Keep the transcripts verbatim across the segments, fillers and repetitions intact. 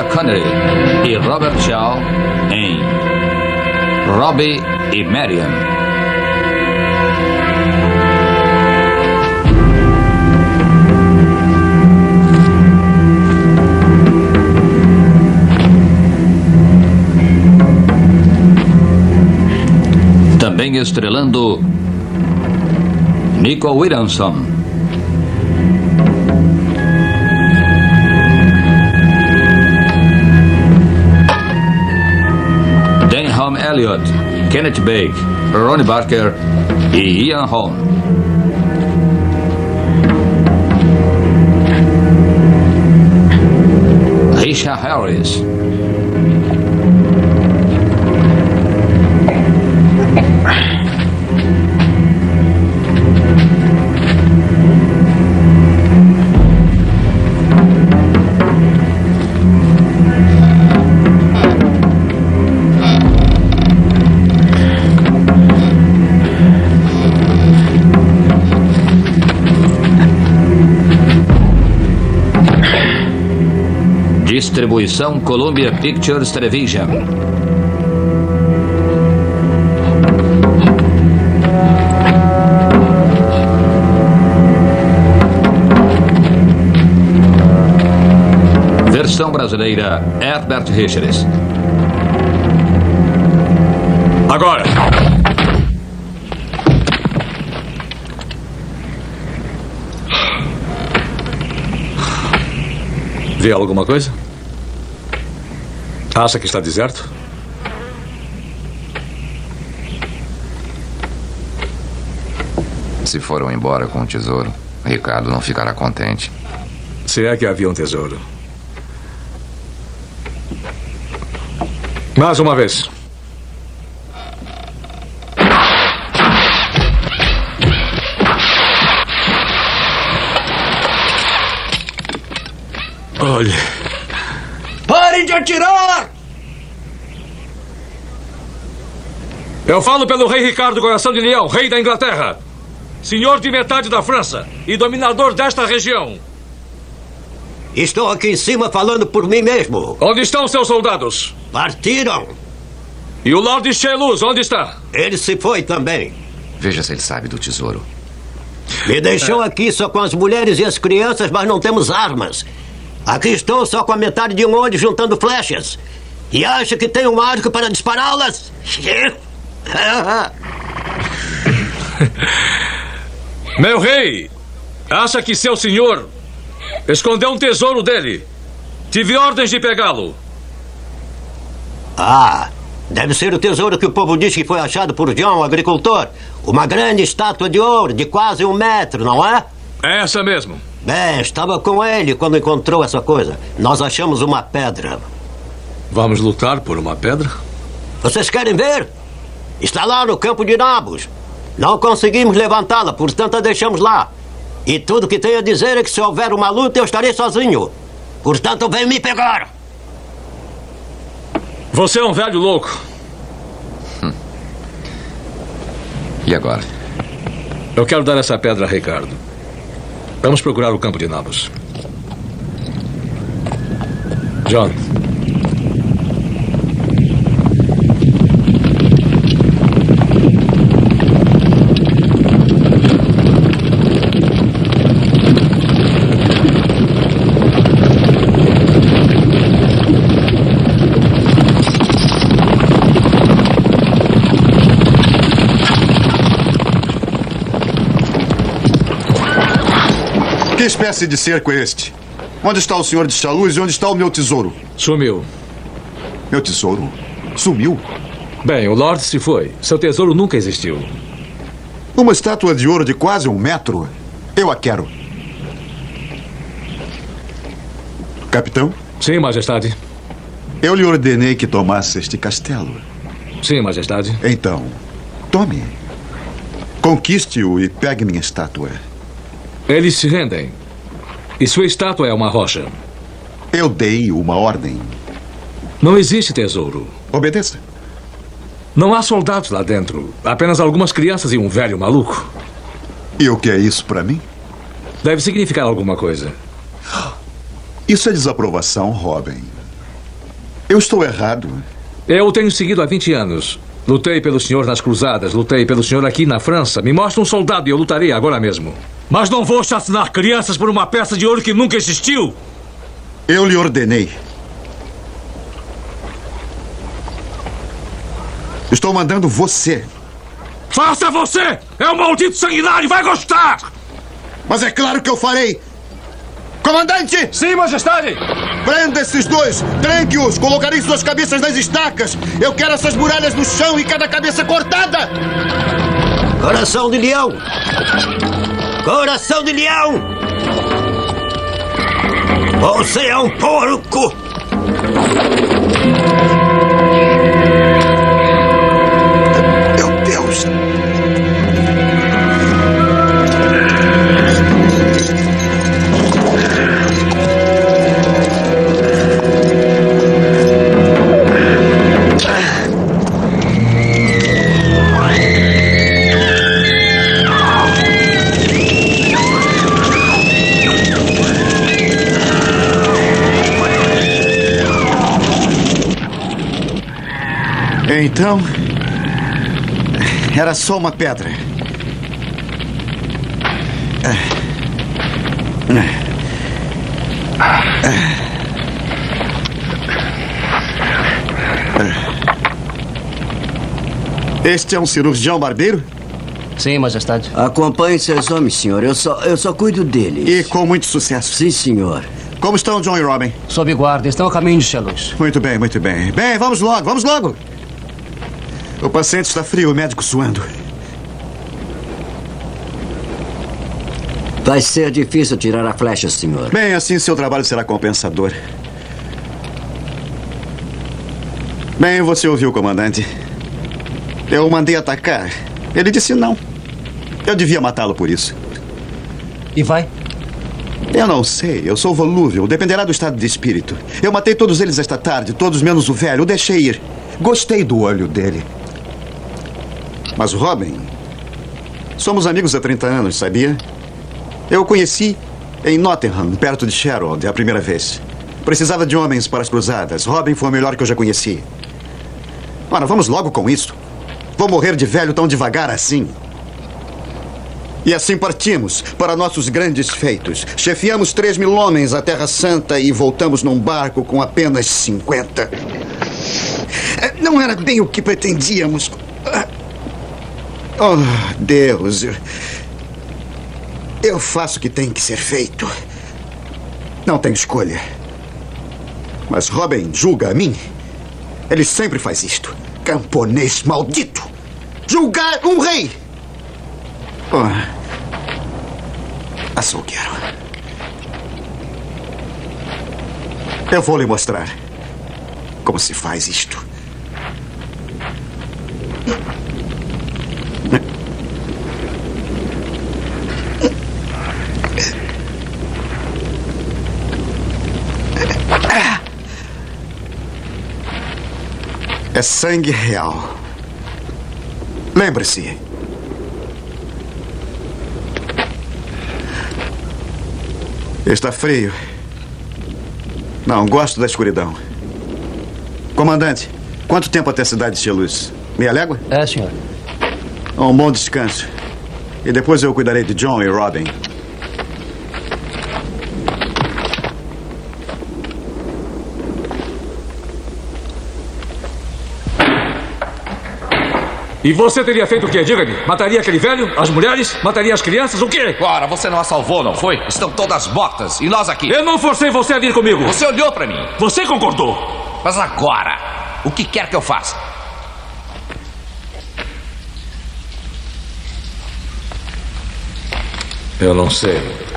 Connery e Robert Shaw em Robbie e Marian. Também estrelando Nico Williamson, Denholm Elliott, Kenneth Baker, Ronnie Barker e Ian Holm. Richard Harris, distribuição Columbia Pictures Television. Versão brasileira Herbert Richards. Agora! Vê alguma coisa? Acha que está deserto? Se foram embora com o tesouro, Ricardo não ficará contente. Se é que havia um tesouro. Mais uma vez. Olhe. Parem de atirar! Eu falo pelo rei Ricardo Coração de Leão, rei da Inglaterra, senhor de metade da França e dominador desta região. Estou aqui em cima falando por mim mesmo. Onde estão seus soldados? Partiram. E o Lord Cheluz, onde está? Ele se foi também. Veja se ele sabe do tesouro. Me deixou aqui só com as mulheres e as crianças, mas não temos armas. Aqui estou só com a metade de um olho juntando flechas. E acha que tenho um arco para dispará-las? Meu rei, acha que seu senhor escondeu um tesouro dele? Tive ordens de pegá-lo. Ah, deve ser o tesouro que o povo diz que foi achado por John, o agricultor. Uma grande estátua de ouro de quase um metro, não é? É essa mesmo. Bem, estava com ele quando encontrou essa coisa. Nós achamos uma pedra. Vamos lutar por uma pedra? Vocês querem ver? Está lá no campo de nabos. Não conseguimos levantá-la, portanto a deixamos lá. E tudo que tenho a dizer é que se houver uma luta eu estarei sozinho. Portanto, vem me pegar. Você é um velho louco. Hum. E agora? Eu quero dar essa pedra a Ricardo. Vamos procurar o campo de nabos. John. Que espécie de cerco é este? Onde está o senhor de Chaluz e onde está o meu tesouro? Sumiu. Meu tesouro? Sumiu? Bem, o Lord se foi. Seu tesouro nunca existiu. Uma estátua de ouro de quase um metro? Eu a quero. Capitão? Sim, majestade. Eu lhe ordenei que tomasse este castelo. Sim, majestade. Então, tome. Conquiste-o e pegue minha estátua. Eles se rendem. E sua estátua é uma rocha. Eu dei uma ordem. Não existe tesouro. Obedeça. Não há soldados lá dentro. Apenas algumas crianças e um velho maluco. E o que é isso para mim? Deve significar alguma coisa. Isso é desaprovação, Robin. Eu estou errado. Eu o tenho seguido há vinte anos. Lutei pelo senhor nas cruzadas, lutei pelo senhor aqui na França. Me mostra um soldado e eu lutarei agora mesmo. Mas não vou chacinar crianças por uma peça de ouro que nunca existiu. Eu lhe ordenei. Estou mandando você. Faça você! É um maldito sanguinário, vai gostar! Mas é claro que eu farei. Comandante! Sim, majestade! Prenda esses dois! Tranque-os! Colocarei suas cabeças nas estacas! Eu quero essas muralhas no chão e cada cabeça cortada! Coração de leão! Coração de leão! Você é um porco! Meu Deus! Então, era só uma pedra. Este é um cirurgião barbeiro? Sim, majestade. Acompanhe seus homens, senhor. Eu só, eu só cuido deles. E com muito sucesso. Sim, senhor. Como estão John e Robin? Sob guarda, estão a caminho de Chaluz. Muito bem, muito bem. Bem, vamos logo, vamos logo. O paciente está frio, o médico suando. Vai ser difícil tirar a flecha, senhor. Bem, assim seu trabalho será compensador. Bem, você ouviu, comandante. Eu o mandei atacar. Ele disse não. Eu devia matá-lo por isso. E vai? Eu não sei. Eu sou volúvel. Dependerá do estado de espírito. Eu matei todos eles esta tarde, todos menos o velho. O deixei ir. Gostei do olho dele. Mas o Robin... Somos amigos há trinta anos, sabia? Eu o conheci em Nottingham, perto de Sherwood, a primeira vez. Precisava de homens para as cruzadas. Robin foi o melhor que eu já conheci. Ora, vamos logo com isso. Vou morrer de velho tão devagar assim. E assim partimos para nossos grandes feitos. Chefiamos três mil homens à Terra Santa e voltamos num barco com apenas cinquenta. Não era bem o que pretendíamos. Oh, Deus. Eu faço o que tem que ser feito. Não tenho escolha. Mas Robin julga a mim. Ele sempre faz isto. Camponês maldito. Julgar um rei. Oh. Açougueiro. Eu vou lhe mostrar como se faz isto. É sangue real. Lembre-se. Está frio. Não, gosto da escuridão. Comandante, quanto tempo até a cidade de Chaluz? Meia légua? É, senhor. Um bom descanso. E depois eu cuidarei de John e Robin. E você teria feito o quê? Diga-me. Mataria aquele velho? As mulheres? Mataria as crianças? O quê? Ora, você não a salvou, não foi? Estão todas mortas. E nós aqui. Eu não forcei você a vir comigo. Você olhou pra mim. Você concordou. Mas agora, o que quer que eu faça? Eu não sei.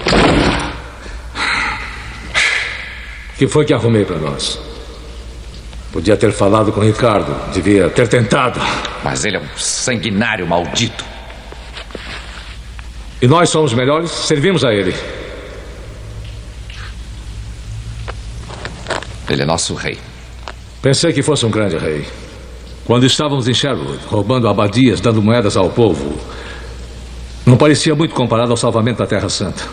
O que foi que arrumei pra nós? Podia ter falado com o Ricardo. Devia ter tentado. Mas ele é um sanguinário maldito. E nós somos melhores? Servimos a ele. Ele é nosso rei. Pensei que fosse um grande rei. Quando estávamos em Sherwood, roubando abadias, dando moedas ao povo, não parecia muito comparado ao salvamento da Terra Santa.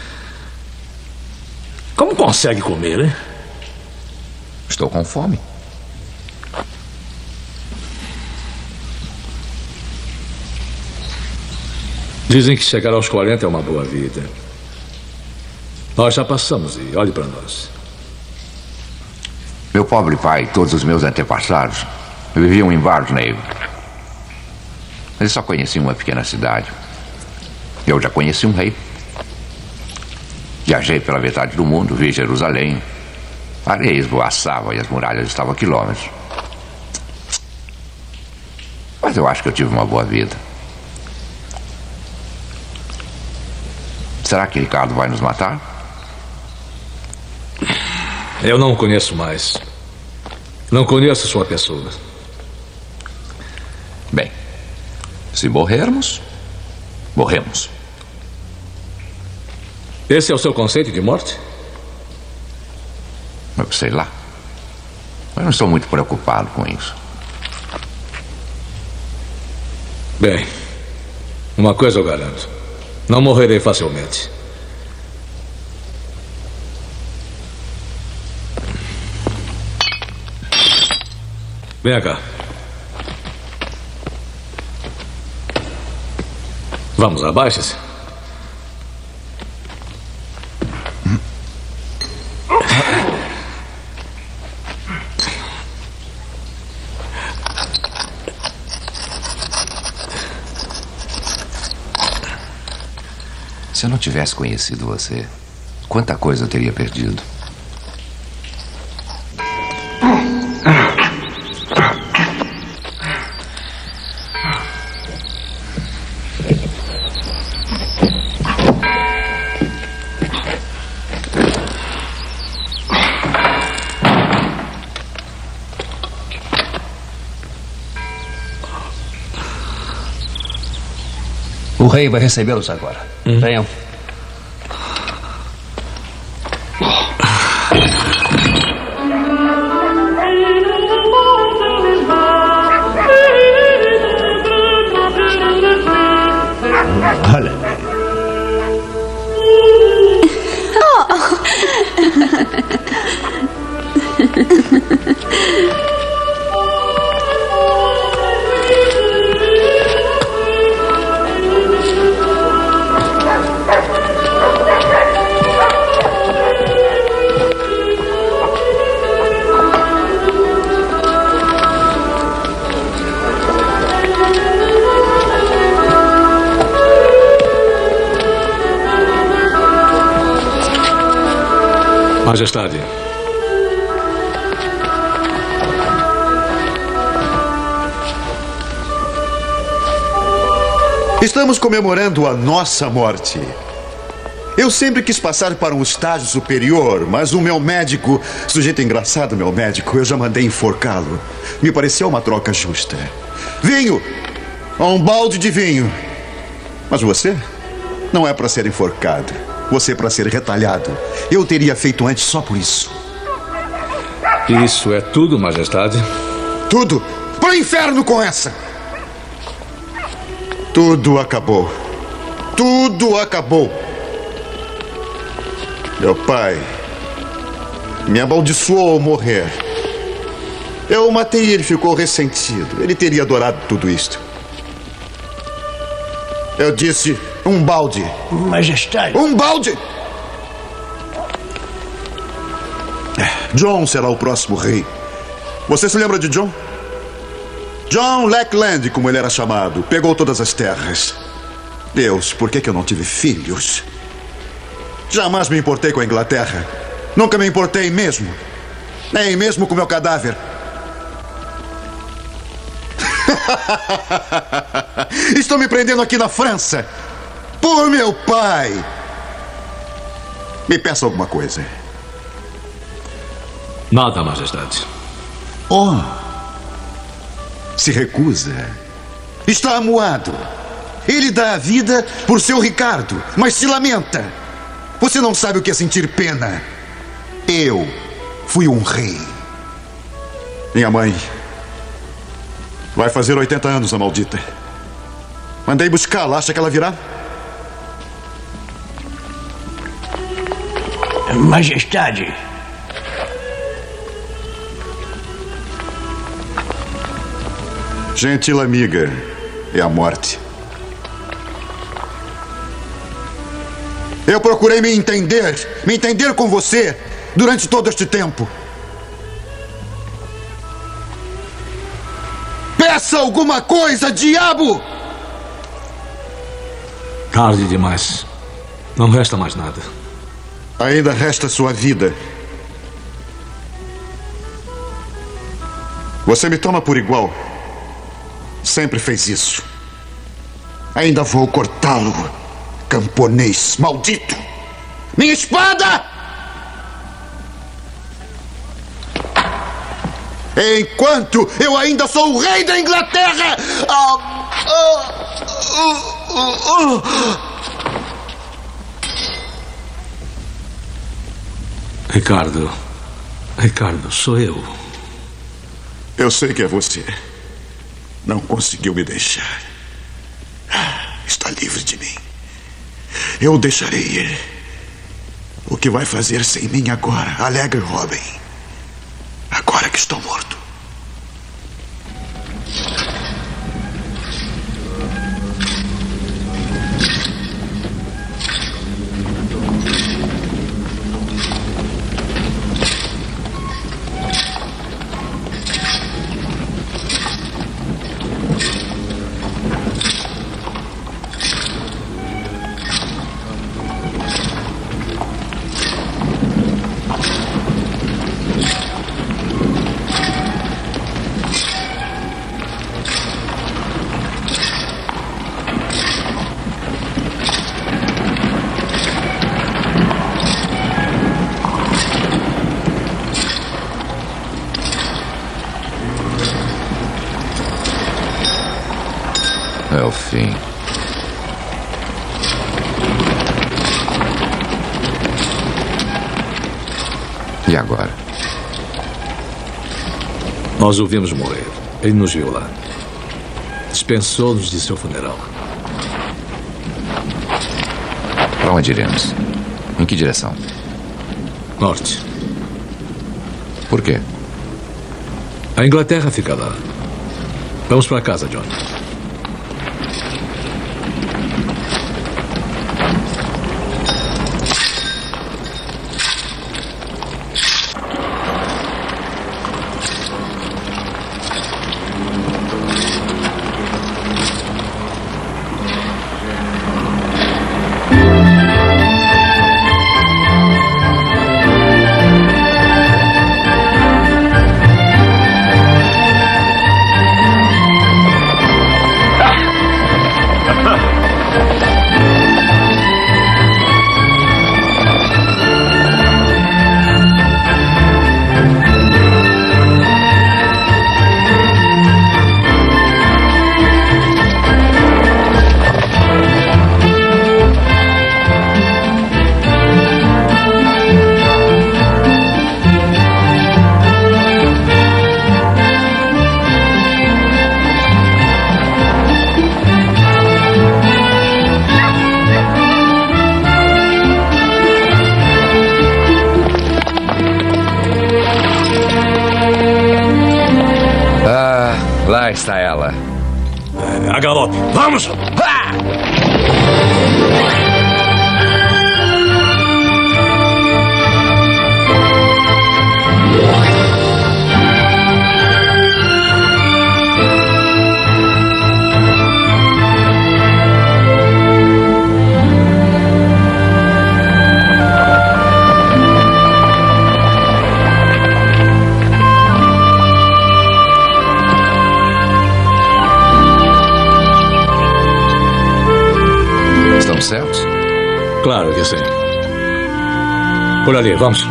Como consegue comer, hein? Estou com fome. Dizem que chegar aos quarenta é uma boa vida. Nós já passamos e olhe para nós. Meu pobre pai e todos os meus antepassados viviam em Barney. Eles só conheciam uma pequena cidade. Eu já conheci um rei. Viajei pela metade do mundo, vi Jerusalém. A areia esvoaçava e as muralhas estavam a quilômetros. Mas eu acho que eu tive uma boa vida. Será que Ricardo vai nos matar? Eu não o conheço mais. Não conheço sua pessoa. Bem, se morrermos, morremos. Esse é o seu conceito de morte? Eu sei lá. Eu não estou muito preocupado com isso. Bem, uma coisa eu garanto. Não morrerei facilmente. Venha cá. Vamos, abaixe-se. Se eu não tivesse conhecido você, quanta coisa eu teria perdido. O rei vai recebê-los agora. Hum. Venham. Olha. Majestade. Estamos comemorando a nossa morte. Eu sempre quis passar para um estágio superior, mas o meu médico... Sujeito engraçado, meu médico. Eu já mandei enforcá-lo. Me pareceu uma troca justa. Vinho! Um balde de vinho. Mas você não é para ser enforcado. Você é para ser retalhado. Eu teria feito antes só por isso. Isso é tudo, Majestade? Tudo! Pro inferno com essa! Tudo acabou. Tudo acabou. Meu pai me amaldiçoou ao morrer. Eu o matei e ele ficou ressentido. Ele teria adorado tudo isto. Eu disse um balde. Majestade. Um balde! John será o próximo rei. Você se lembra de John? John Lackland, como ele era chamado. Pegou todas as terras. Deus, por que que eu não tive filhos? Jamais me importei com a Inglaterra. Nunca me importei mesmo. Nem mesmo com meu cadáver. Estou me prendendo aqui na França. Por meu pai. Me peça alguma coisa. Nada, Majestade. Oh. Se recusa. Está amuado. Ele dá a vida por seu Ricardo, mas se lamenta. Você não sabe o que é sentir pena. Eu fui um rei. Minha mãe vai fazer oitenta anos, a maldita. Mandei buscá-la. Acha que ela virá? Majestade. Gentil amiga, é a morte. Eu procurei me entender, me entender com você durante todo este tempo. Peça alguma coisa, diabo! Tarde demais. Não resta mais nada. Ainda resta sua vida. Você me toma por igual. Sempre fez isso. Ainda vou cortá-lo, camponês maldito! Minha espada! Enquanto eu ainda sou o rei da Inglaterra! Ah, ah, ah, ah, ah. Ricardo. Ricardo, sou eu. Eu sei que é você. Não conseguiu me deixar. Está livre de mim. Eu o deixarei ir. O que vai fazer sem mim agora, alegre Robin? Agora que estou morto. É o fim. E agora? Nós o vimos morrer. Ele nos viu lá. Dispensou-nos de seu funeral. Para onde iremos? Em que direção? Norte. Por quê? A Inglaterra fica lá. Vamos para casa, John. Lá está ela. A galope. Vamos! Ah! Estamos certos? Claro que sim. Por ali, vamos.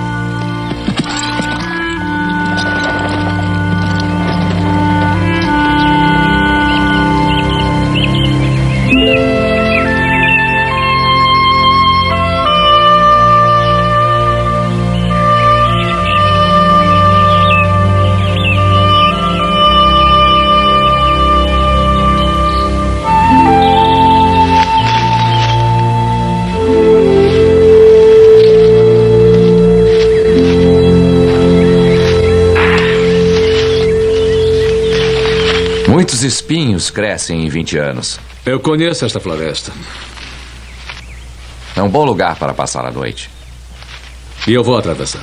Muitos espinhos crescem em vinte anos. Eu conheço esta floresta. É um bom lugar para passar a noite. E eu vou atravessar.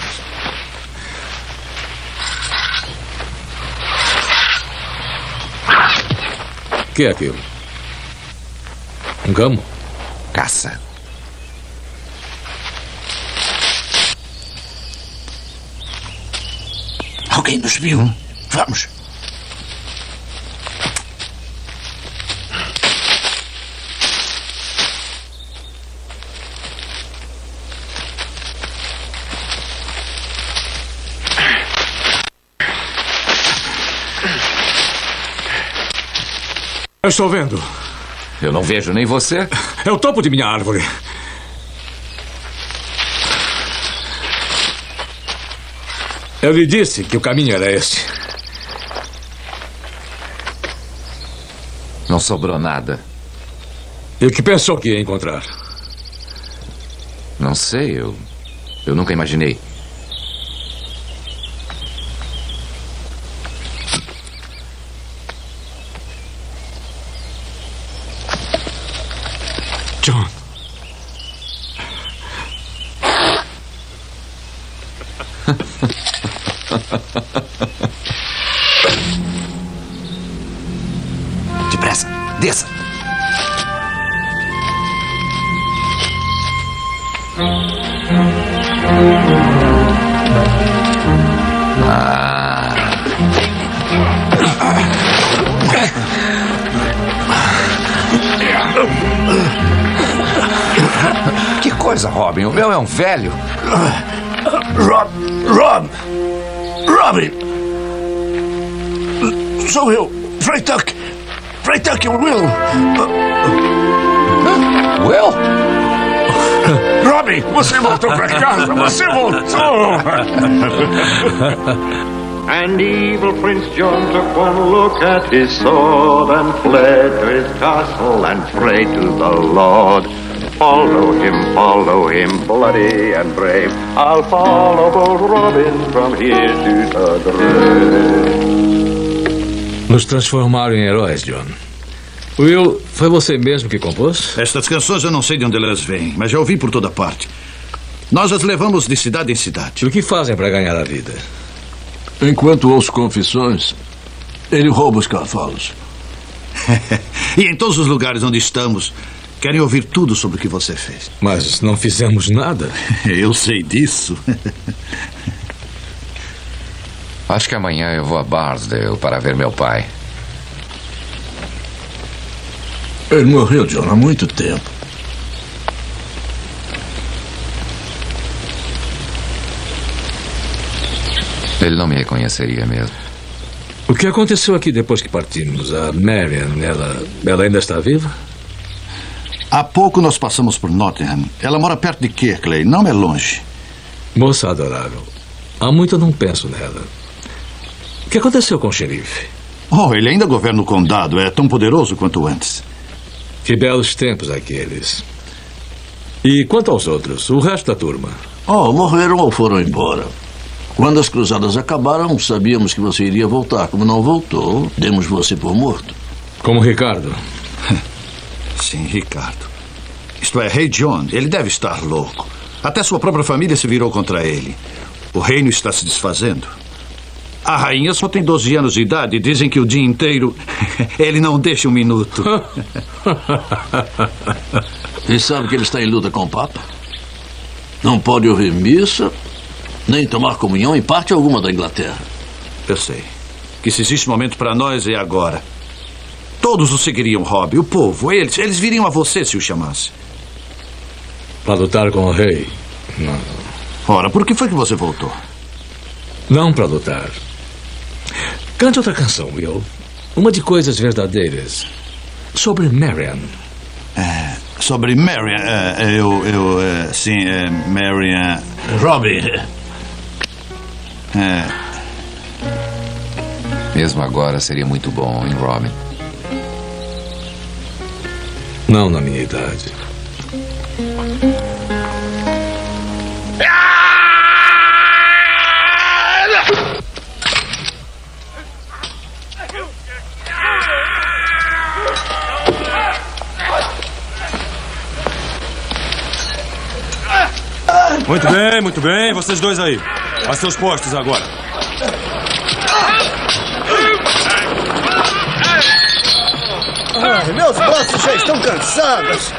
O que é aquilo? Um gamo? Caça. Alguém nos viu. Vamos. Eu estou vendo. Eu não vejo nem você. É o topo de minha árvore. Eu lhe disse que o caminho era este. Não sobrou nada. E o que pensou que ia encontrar? Não sei, eu... Eu nunca imaginei. John. Depressa, desça. Ah. Que coisa, Robin. O meu é um velho. Rob, Rob, Robin. Sou eu, Freytuck. Freytuck e o Will. Will? Robin, você voltou pra casa. Você voltou. And evil Prince John took one look at his sword and fled to his castle and prayed to the Lord. Follow him, follow him, bloody and brave. I'll follow bold Robin from here to the grave. Nos transformaram em heróis, John. Will, foi você mesmo que compôs? Estas canções eu não sei de onde elas vêm, mas já ouvi por toda parte. Nós as levamos de cidade em cidade. E o que fazem para ganhar a vida? Enquanto ouço confissões, ele rouba os cavalos. E em todos os lugares onde estamos, querem ouvir tudo sobre o que você fez. Mas não fizemos nada. Eu sei disso. Acho que amanhã eu vou a Bardsdale para ver meu pai. Ele morreu, John, há muito tempo. Ele não me reconheceria mesmo. O que aconteceu aqui depois que partimos? A Marian, ela, ela ainda está viva? Há pouco nós passamos por Nottingham. Ela mora perto de Kirkley, não é longe. Moça adorável. Há muito eu não penso nela. O que aconteceu com o xerife? Oh, ele ainda governa o condado. É tão poderoso quanto antes. Que belos tempos aqueles. E quanto aos outros, o resto da turma? Oh, morreram ou foram embora. Quando as cruzadas acabaram, sabíamos que você iria voltar. Como não voltou, demos você por morto. Como Ricardo. Sim, Ricardo. Isto é, Rei John, ele deve estar louco. Até sua própria família se virou contra ele. O reino está se desfazendo. A rainha só tem doze anos de idade e dizem que o dia inteiro ele não deixa um minuto. E sabe que ele está em luta com o Papa? Não pode ouvir missa, nem tomar comunhão em parte alguma da Inglaterra. Eu sei. Que se existe momento para nós é agora. Todos o seguiriam, Rob. O povo, eles, eles viriam a você se o chamasse. Para lutar com o rei? Não. Ora, por que foi que você voltou? Não para lutar. Cante outra canção, Will. Uma de coisas verdadeiras. Sobre Marian. É, sobre Marian, é, eu, eu, é, sim, é, Marian... Robin. É. Mesmo agora seria muito bom, hein, Robin? Não na minha idade. Muito bem, muito bem. Vocês dois aí. A seus postos agora. Ai, meus braços já estão cansados.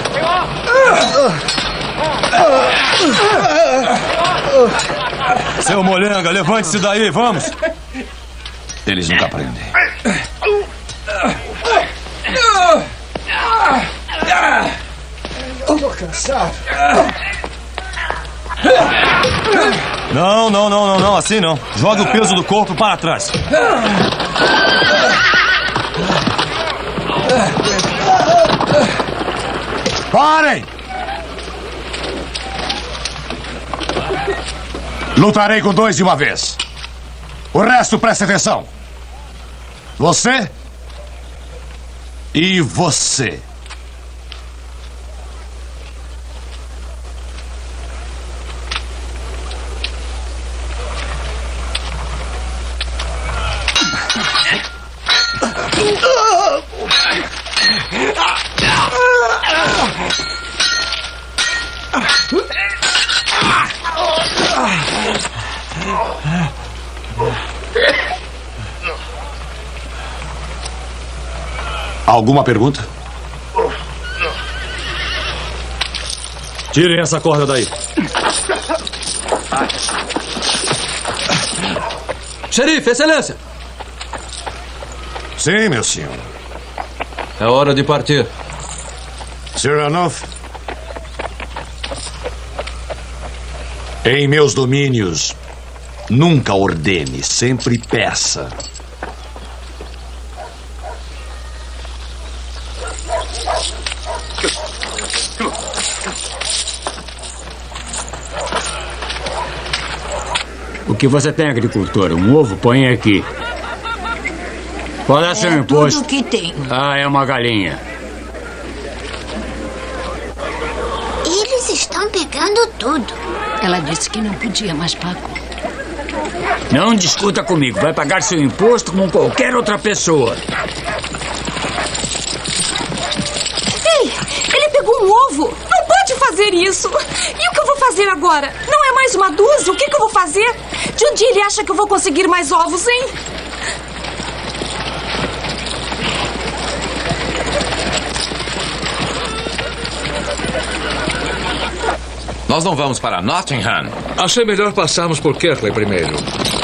Seu Molenga, levante-se daí, vamos. Eles nunca aprendem. Estou cansado. Não, não, não, não, não, assim não. Jogue o peso do corpo para trás. Parem! Lutarei com dois de uma vez. O resto, preste atenção. Você e você. Alguma pergunta? Tirem essa corda daí. Xerife, excelência. Sim, meu senhor. É hora de partir. Cyranoff. Em meus domínios, nunca ordene, sempre peça. O que você tem, agricultor? Um ovo? Põe aqui. Qual é seu imposto? Tudo que tem. Ah, é uma galinha. Eles estão pegando tudo. Ela disse que não podia, mas pagou. Não discuta comigo. Vai pagar seu imposto como qualquer outra pessoa. Ei, ele pegou um ovo. Não pode fazer isso. E o que eu vou fazer agora? Não é mais uma dúzia? O que, que eu vou fazer? De onde ele acha que eu vou conseguir mais ovos, hein? Nós não vamos para Nottingham. Achei melhor passarmos por Kirkley primeiro.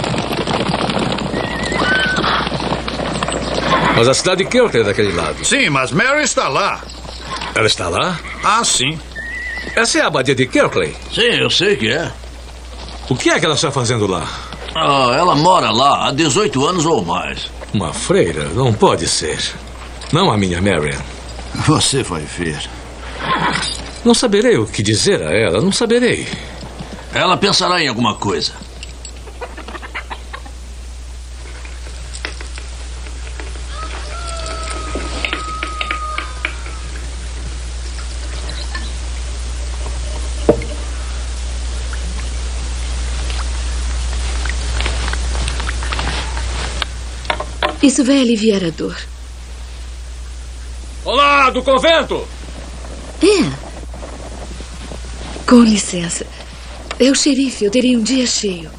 Mas a cidade de Kirkley é daquele lado. Sim, mas Mary está lá. Ela está lá? Ah, sim. Essa é a abadia de Kirkley? Sim, eu sei que é. O que é que ela está fazendo lá? Ah, ela mora lá há dezoito anos ou mais. Uma freira? Não pode ser. Não a minha Marian. Você vai ver. Não saberei o que dizer a ela, não saberei. Ela pensará em alguma coisa. Isso vai aliviar a dor. Olá, do convento! É. Com licença. É o xerife, eu terei um dia cheio.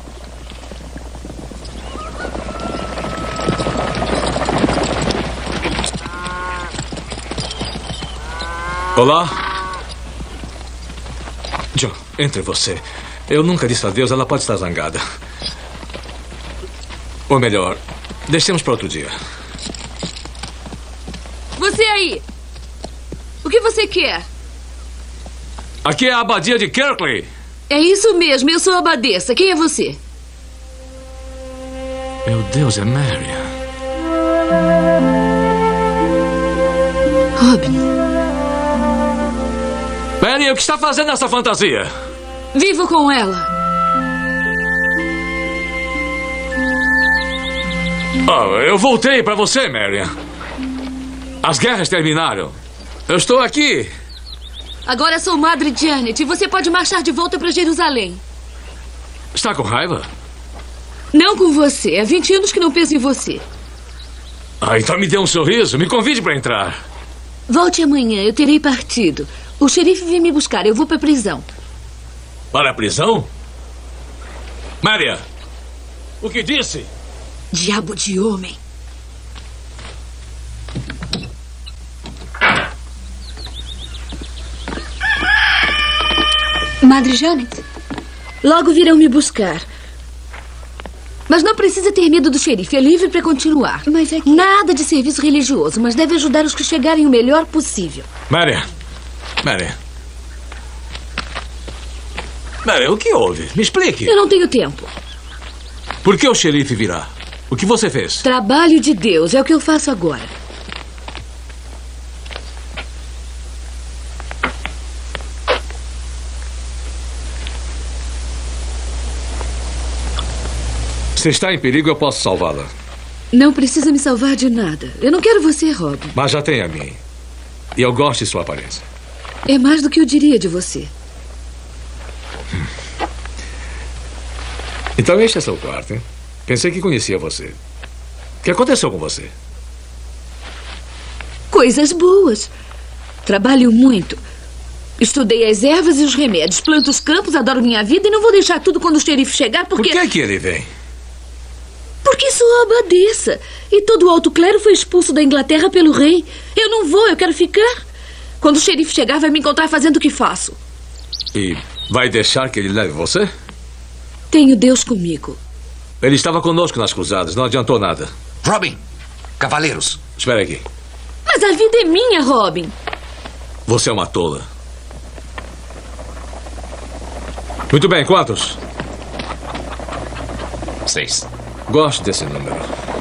Olá. John, entre você. Eu nunca disse adeus, ela pode estar zangada. Ou melhor, deixemos para outro dia. Você aí! O que você quer? Aqui é a abadia de Kirkley. É isso mesmo, eu sou a abadesa. Quem é você? Meu Deus, é Marian. Robin. Marian, o que está fazendo essa fantasia? Vivo com ela. Oh, eu voltei para você, Marian. As guerras terminaram. Eu estou aqui. Agora sou Madre Janet e você pode marchar de volta para Jerusalém. Está com raiva? Não com você. Há vinte anos que não penso em você. Ah, então me dê um sorriso. Me convide para entrar. Volte amanhã. Eu terei partido. O xerife vem me buscar. Eu vou para a prisão. Para a prisão? Maria, o que disse? Diabo de homem. Madre Janet, Logo virão me buscar. Mas não precisa ter medo do xerife. É livre para continuar. Mas é que... Nada de serviço religioso, mas deve ajudar os que chegarem o melhor possível. Maria, Maria. Maria, o que houve? Me explique. Eu não tenho tempo. Por que o xerife virá? O que você fez? Trabalho de Deus. É o que eu faço agora. Se está em perigo, eu posso salvá-la. Não precisa me salvar de nada. Eu não quero você, Robin. Mas já tem a mim. E eu gosto de sua aparência. É mais do que eu diria de você. Então este é seu quarto, hein? Pensei que conhecia você. O que aconteceu com você? Coisas boas. Trabalho muito. Estudei as ervas e os remédios. Planto os campos, adoro minha vida e não vou deixar tudo quando o xerife chegar porque... Por que é que ele vem? Porque sou a abadesa. E todo o alto clero foi expulso da Inglaterra pelo rei. Eu não vou, eu quero ficar. Quando o xerife chegar, vai me encontrar fazendo o que faço. E vai deixar que ele leve você? Tenho Deus comigo. Ele estava conosco nas cruzadas, não adiantou nada. Robin, cavaleiros. Espera aqui. Mas a vida é minha, Robin. Você é uma tola. Muito bem, quantos? Seis. Gosto desse número.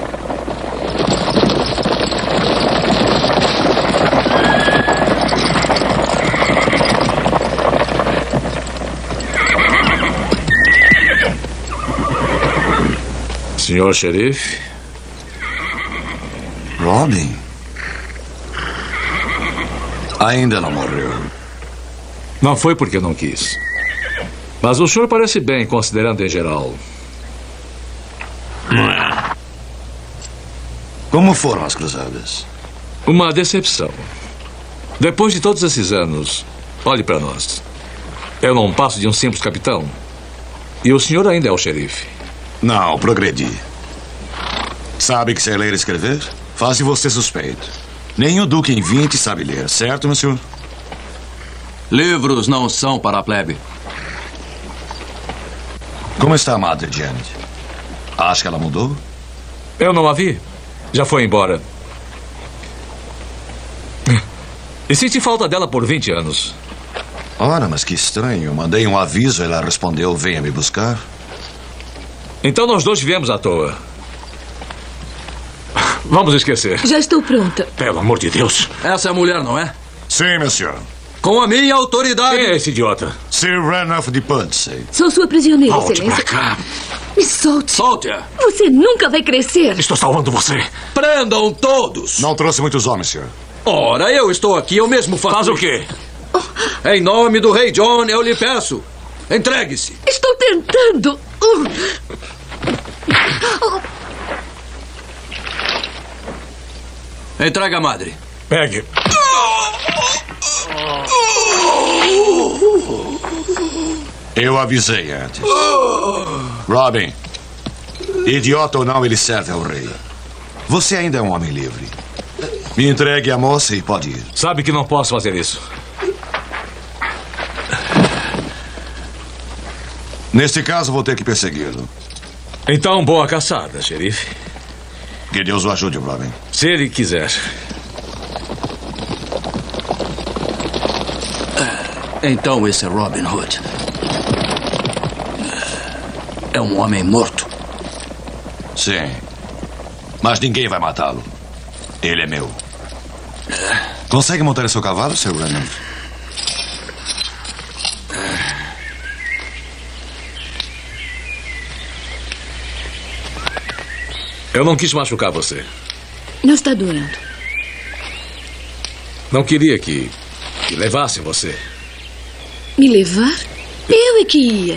Senhor xerife? Robin? Ainda não morreu. Não foi porque não quis. Mas o senhor parece bem, considerando em geral. Como foram as cruzadas? Uma decepção. Depois de todos esses anos, olhe para nós. Eu não passo de um simples capitão. E o senhor ainda é o xerife. Não, progredi. Sabe que sei ler e escrever? Faz de você suspeito. Nem o duque em vinte sabe ler, certo, meu senhor? Livros não são para a plebe. Como está a Madre Janet? Acha que ela mudou? Eu não a vi. Já foi embora. E senti falta dela por vinte anos. Ora, mas que estranho. Mandei um aviso e ela respondeu, venha me buscar. Então nós dois viemos à toa. Vamos esquecer. Já estou pronta. Pelo amor de Deus. Essa é a mulher, não é? Sim, meu senhor. Com a minha autoridade. Quem é esse idiota? Sir Ranulph de Puntsey. Sou sua prisioneira, Volte excelência. pra cá. Me solte. Solte-a. Você nunca vai crescer. Estou salvando você. Prendam todos. Não trouxe muitos homens, senhor. Ora, eu estou aqui, eu mesmo faço. Faz o quê? Em nome do rei John, eu lhe peço. Entregue-se. Estou tentando. Entrega a madre. Pegue. Eu avisei antes. Robin, idiota ou não, ele serve ao rei. Você ainda é um homem livre. Me entregue a moça e pode ir. Sabe que não posso fazer isso. Neste caso, vou ter que persegui-lo. Então, boa caçada, xerife. Que Deus o ajude, Robin. Se ele quiser. Então esse é Robin Hood. É um homem morto. Sim. Mas ninguém vai matá-lo. Ele é meu. Consegue montar em seu cavalo, seu Ranulph? Eu não quis machucar você. Não está doendo. Não queria que, que levassem você. Me levar? Eu é que ia.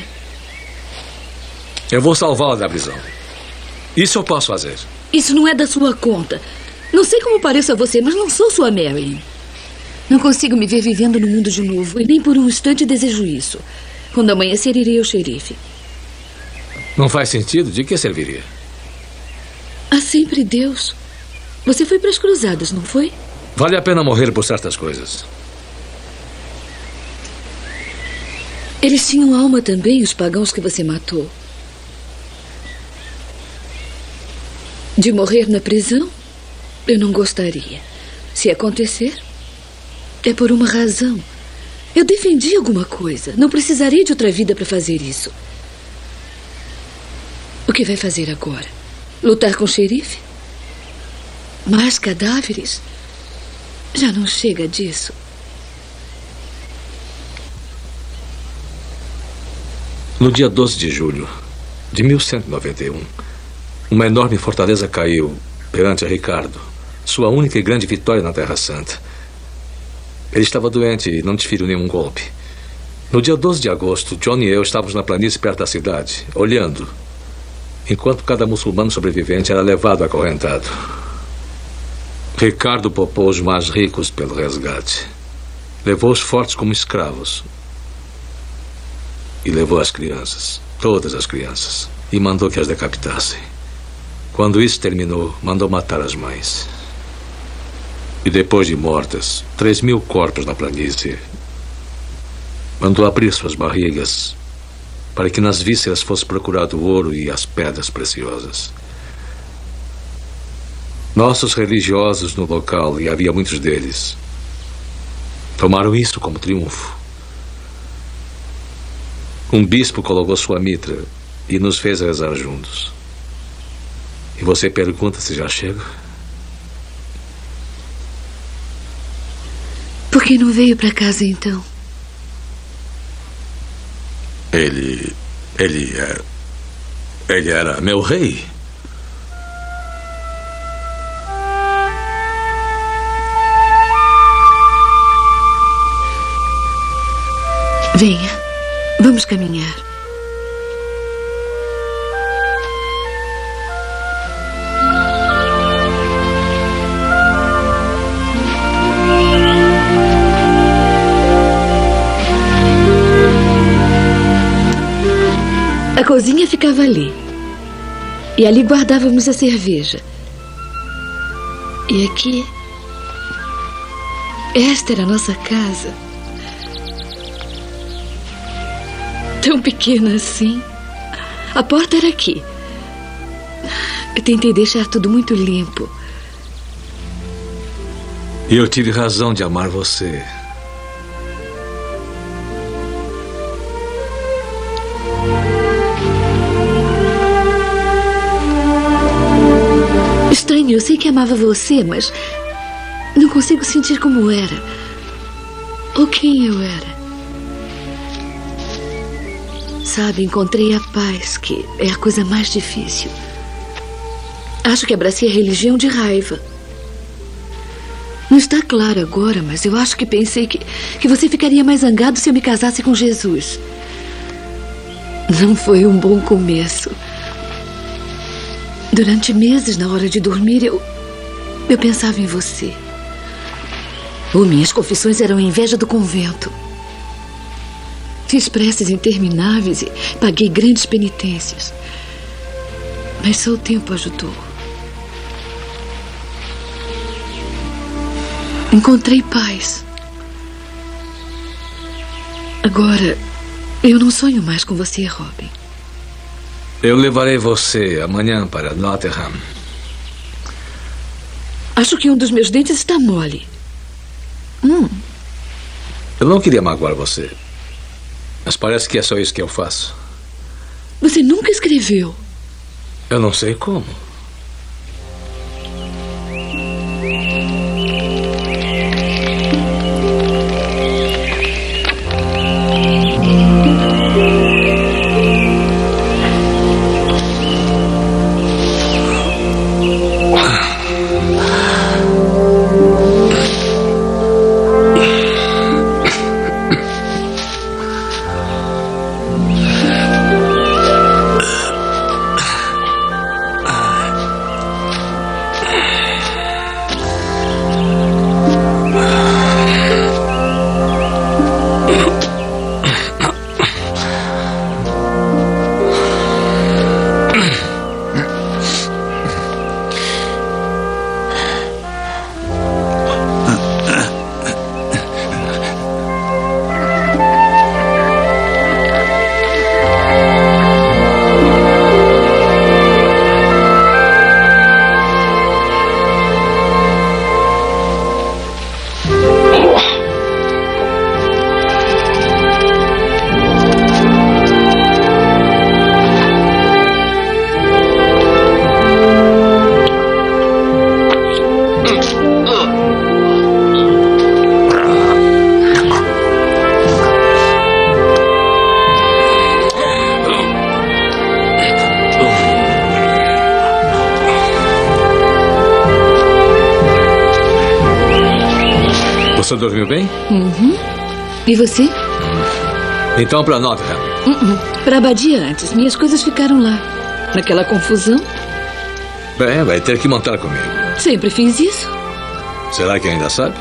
Eu vou salvá-la da prisão. Isso eu posso fazer. Isso não é da sua conta. Não sei como pareço a você, mas não sou sua Marion. Não consigo me ver vivendo no mundo de novo e nem por um instante desejo isso. Quando amanhecer, irei ao xerife. Não faz sentido? De que serviria? Há sempre Deus. Você foi para as cruzadas, não foi? Vale a pena morrer por certas coisas. Eles tinham alma também, os pagãos que você matou. De morrer na prisão? Eu não gostaria. Se acontecer, é por uma razão. Eu defendi alguma coisa. Não precisarei de outra vida para fazer isso. O que vai fazer agora? Lutar com o xerife? Mais cadáveres? Já não chega disso. No dia doze de julho de mil cento e noventa e um, uma enorme fortaleza caiu perante a Ricardo, sua única e grande vitória na Terra Santa. Ele estava doente e não desferiu nenhum golpe. No dia doze de agosto, John e eu estávamos na planície perto da cidade, olhando, enquanto cada muçulmano sobrevivente era levado acorrentado. Ricardo poupou os mais ricos pelo resgate. Levou os fortes como escravos. E levou as crianças, todas as crianças, e mandou que as decapitassem. Quando isso terminou, mandou matar as mães. E depois de mortas, três mil corpos na planície, mandou abrir suas barrigas para que nas vísceras fosse procurado o ouro e as pedras preciosas. Nossos religiosos no local, e havia muitos deles, tomaram isso como triunfo. Um bispo colocou sua mitra e nos fez rezar juntos. E você pergunta se já chega? Por que não veio para casa então? Ele... Ele é... Ele era meu rei. Venha, vamos caminhar. A cozinha ficava ali. E ali guardávamos a cerveja. E aqui... Esta era a nossa casa. Tão pequena assim. A porta era aqui. Eu tentei deixar tudo muito limpo. E eu tive razão de amar você. Estranho, eu sei que amava você, mas não consigo sentir como era. Ou quem eu era. Sabe, encontrei a paz, que é a coisa mais difícil. Acho que abracei a religião de raiva. Não está claro agora, mas eu acho que pensei que, que você ficaria mais zangado se eu me casasse com Jesus. Não foi um bom começo. Durante meses, na hora de dormir, eu, eu pensava em você. Oh, minhas confissões eram a inveja do convento. Fiz preces intermináveis e paguei grandes penitências. Mas só o tempo ajudou. Encontrei paz. Agora, eu não sonho mais com você, Robin. Eu levarei você amanhã para Nottingham. Acho que um dos meus dentes está mole. Hum. Eu não queria magoar você. Mas parece que é só isso que eu faço. Você nunca escreveu. Eu não sei como. Você dormiu bem? Uhum. E você? Então para Nottingham. Uhum. Para a abadia antes. Minhas coisas ficaram lá. Naquela confusão. Bem, vai ter que montar comigo. Sempre fiz isso. Será que ainda sabe?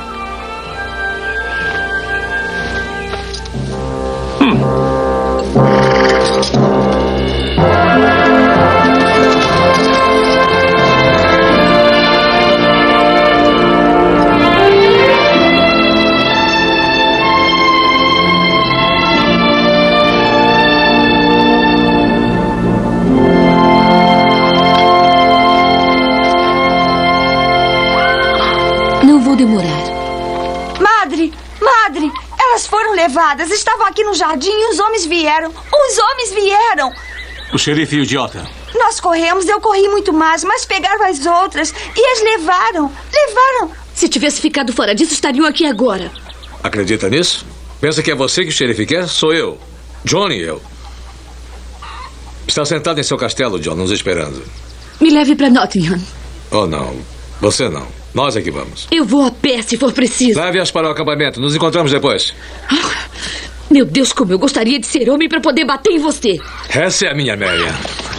Levadas, estavam aqui no jardim e os homens vieram. Os homens vieram. O xerife e o idiota. Nós corremos, eu corri muito mais, mas pegaram as outras e as levaram. Levaram. Se tivesse ficado fora disso, estariam aqui agora. Acredita nisso? Pensa que é você que o xerife quer? Sou eu. John e eu. Está sentado em seu castelo, John, nos esperando. Me leve para Nottingham. Oh, não. Você não. Nós é que vamos. Eu vou a pé se for preciso. Leve-as para o acampamento. Nos encontramos depois. Ah, meu Deus, como eu gostaria de ser homem para poder bater em você. Essa é a minha Amélia.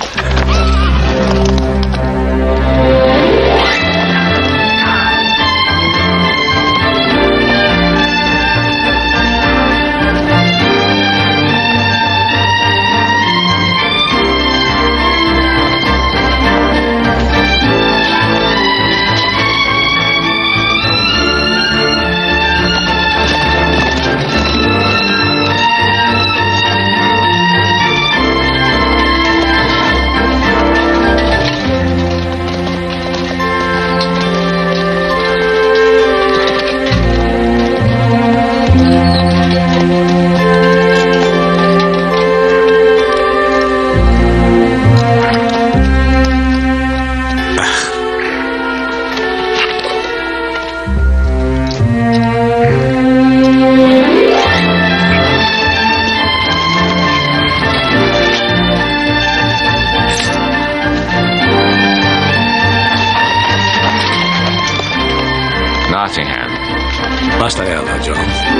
Basta ela, John.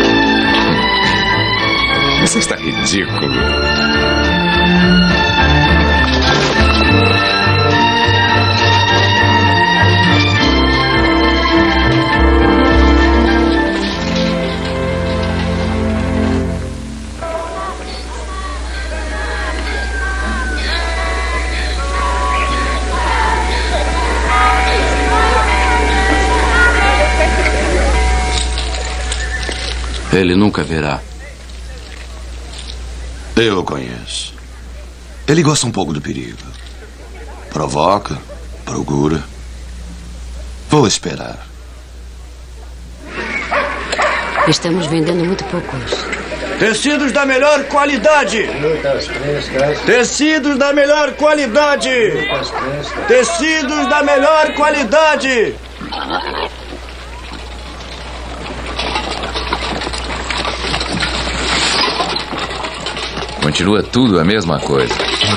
Você está ridículo. Ele nunca verá. Eu o conheço. Ele gosta um pouco do perigo. Provoca, procura. Vou esperar. Estamos vendendo muito poucos. Tecidos da melhor qualidade. Tecidos da melhor qualidade. Tecidos da melhor qualidade. Continua tudo a mesma coisa.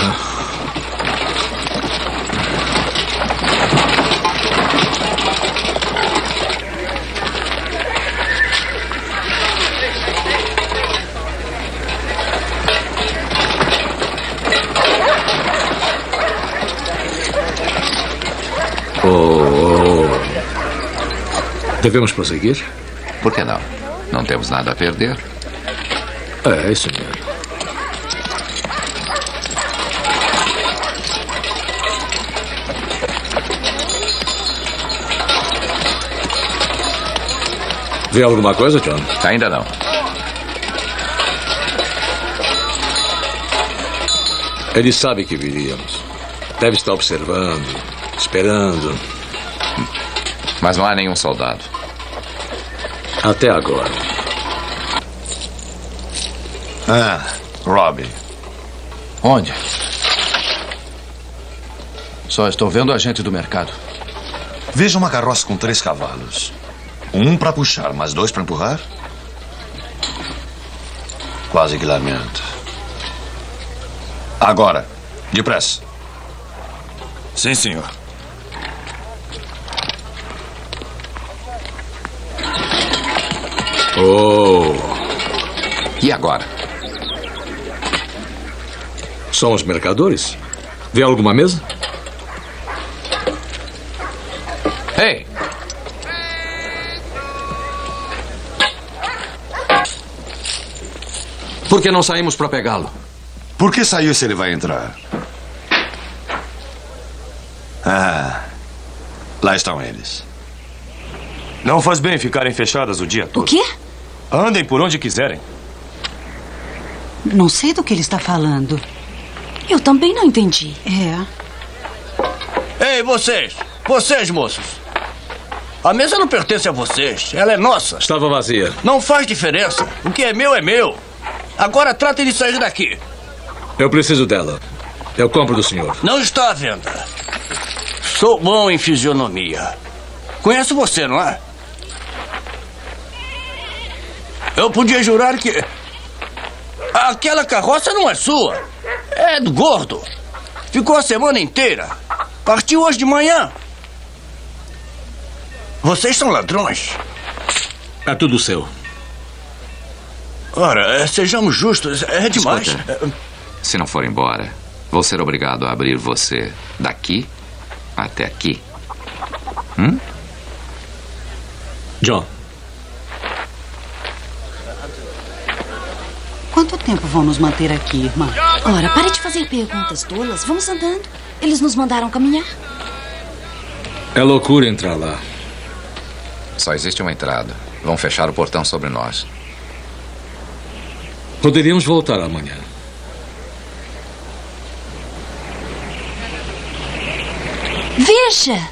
Oh, oh. Devemos prosseguir? Por que não? Não temos nada a perder. É, isso mesmo. Vê alguma coisa, John? Ainda não. Ele sabe que viríamos. Deve estar observando, esperando. Mas não há nenhum soldado. Até agora. Ah, Robbie. Onde? Só estou vendo a gente do mercado. Veja uma carroça com três cavalos. Um para puxar, mais dois para empurrar? Quase que lamento. Agora, depressa. Sim, senhor. Oh. E agora? São os mercadores? Vê alguma mesa? Ei! Por que não saímos para pegá-lo? Por que saiu se ele vai entrar? Ah, lá estão eles. Não faz bem ficarem fechadas o dia todo. O quê? Andem por onde quiserem. Não sei do que ele está falando. Eu também não entendi. É. Ei, vocês! Vocês, moços! A mesa não pertence a vocês. Ela é nossa. Estava vazia. Não faz diferença. O que é meu é meu. Agora tratem de sair daqui. Eu preciso dela. Eu compro do senhor. Não está à venda. Sou bom em fisionomia. Conheço você, não é? Eu podia jurar que... aquela carroça não é sua. É do gordo. Ficou a semana inteira. Partiu hoje de manhã. Vocês são ladrões. É tudo seu. Ora, sejamos justos. É demais. Escuta, se não for embora, vou ser obrigado a abrir você daqui até aqui. Hum? John. Quanto tempo vão nos manter aqui, irmã? Ora, pare de fazer perguntas tolas. Vamos andando. Eles nos mandaram caminhar. É loucura entrar lá. Só existe uma entrada. Vão fechar o portão sobre nós. Poderíamos voltar amanhã. Veja!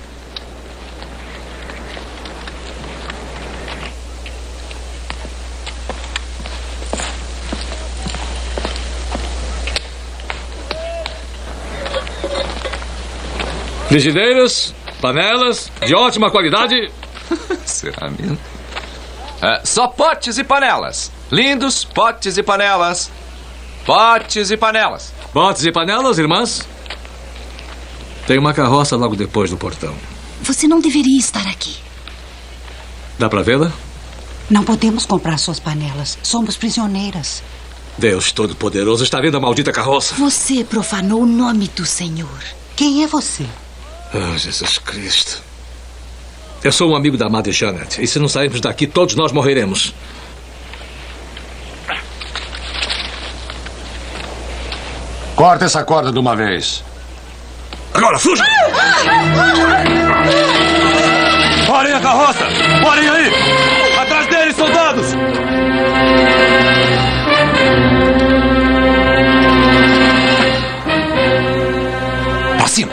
Frigideiras, panelas de ótima qualidade. Será mesmo? É, só potes e panelas. Lindos potes e panelas. Potes e panelas. Potes e panelas, irmãs? Tem uma carroça logo depois do portão. Você não deveria estar aqui. Dá pra vê-la? Não podemos comprar suas panelas. Somos prisioneiras. Deus Todo-Poderoso, está vendo a maldita carroça? Você profanou o nome do Senhor. Quem é você? Oh, Jesus Cristo. Eu sou um amigo da amada Janet. E se não sairmos daqui, todos nós morreremos. Corta essa corda de uma vez. Agora, fuja! Parem a carroça! Parem aí! Atrás deles, soldados! Pra cima!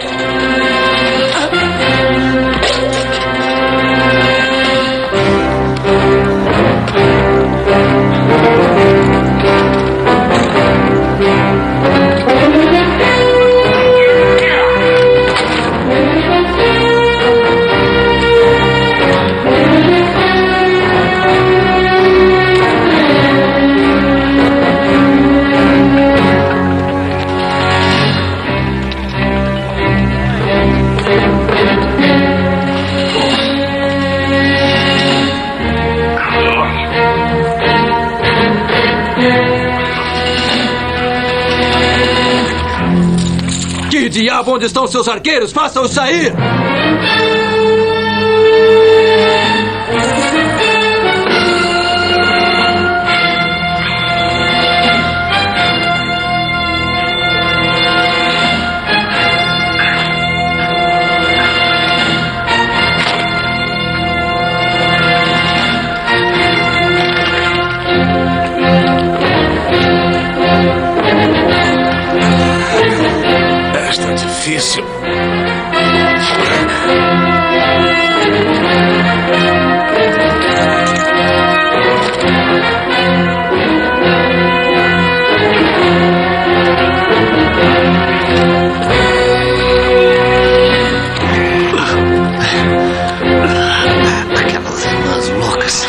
Que diabo, onde estão seus arqueiros? Façam-os sair! Esta é difícil. Aquelas irmãs loucas.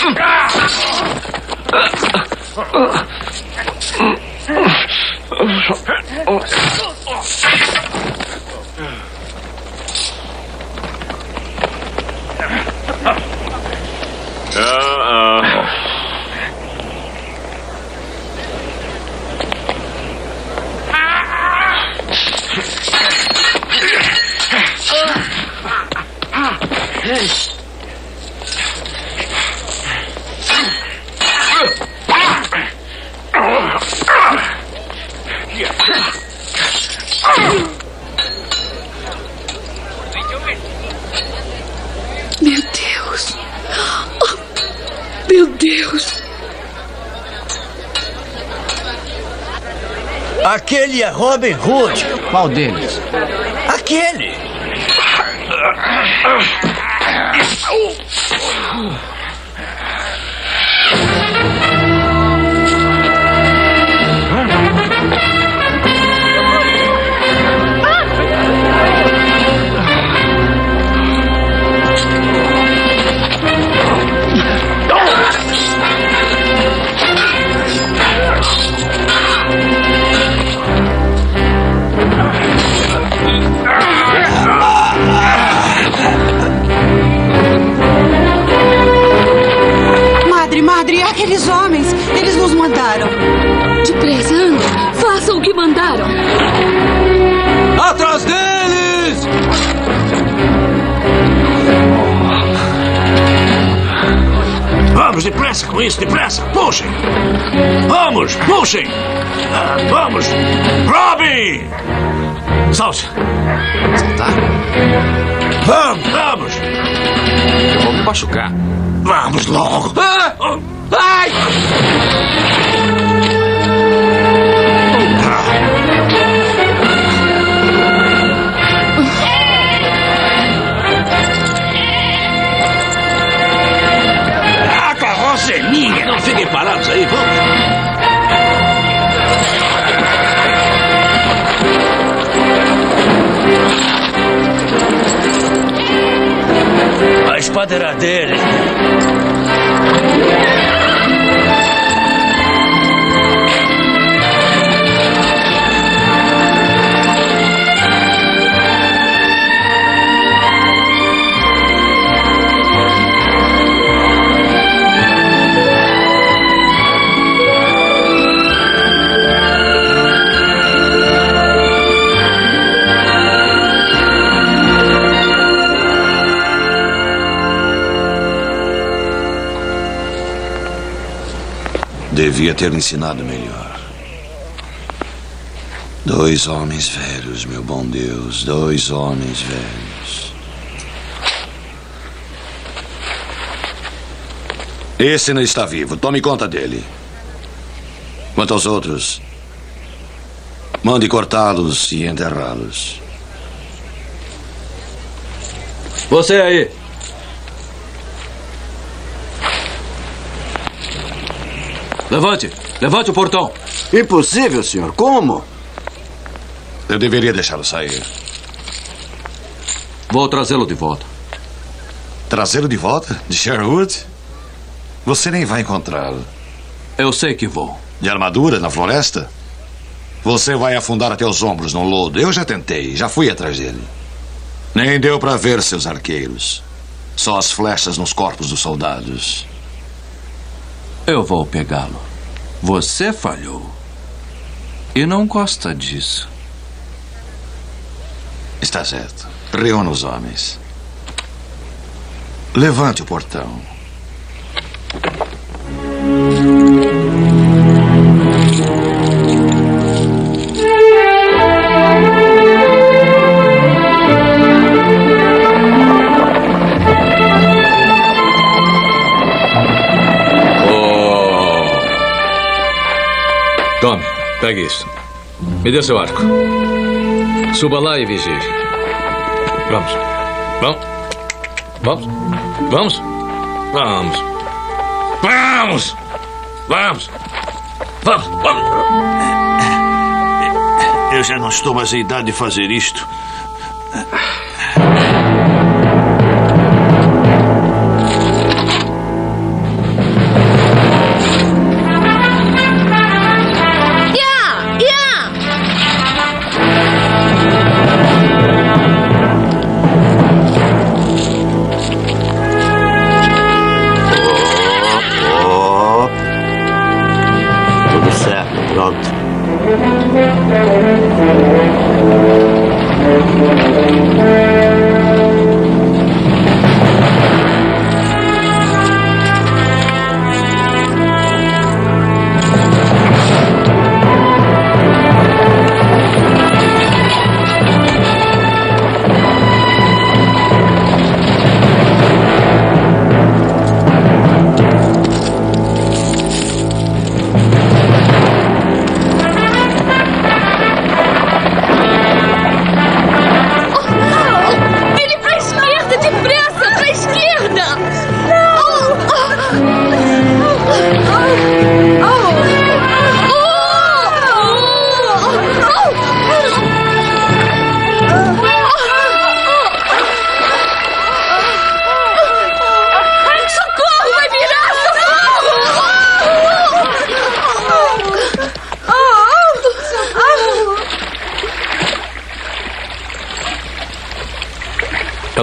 Meu Deus. Oh, meu Deus. Aquele é Robin Hood. Qual deles? Aquele. Madre, madre, aqueles homens, eles nos mandaram. Depressa, anda. Façam o que mandaram. Atrás deles! Vamos, depressa com isso, depressa! Puxem! Vamos, puxem! Ah, vamos! Robin! Salte! Saltar? Vamos, vamos! Eu vou me machucar. Vamos logo! Ah! Ai! A carroça é minha! Não fiquem parados aí, vamos! A espada era dele. Devia ter ensinado melhor. Dois homens velhos, meu bom Deus. Dois homens velhos. Esse não está vivo. Tome conta dele. Quanto aos outros, mande cortá-los e enterrá-los. Você aí. Levante! Levante o portão! Impossível, senhor. Como? Eu deveria deixá-lo sair. Vou trazê-lo de volta. Trazê-lo de volta? De Sherwood? Você nem vai encontrá-lo. Eu sei que vou. De armadura, na floresta? Você vai afundar até os ombros no lodo. Eu já tentei, já fui atrás dele. Nem deu para ver seus arqueiros. Só as flechas nos corpos dos soldados. Eu vou pegá-lo. Você falhou. E não gosta disso. Está certo. Reúna os homens. Levante o portão. Tome, pegue isso. Me dê seu arco. Suba lá e vigie. Vamos. Vamos. Vamos. Vamos. Vamos. Vamos! Vamos! Vamos! Vamos! Eu já não estou mais em idade de fazer isto.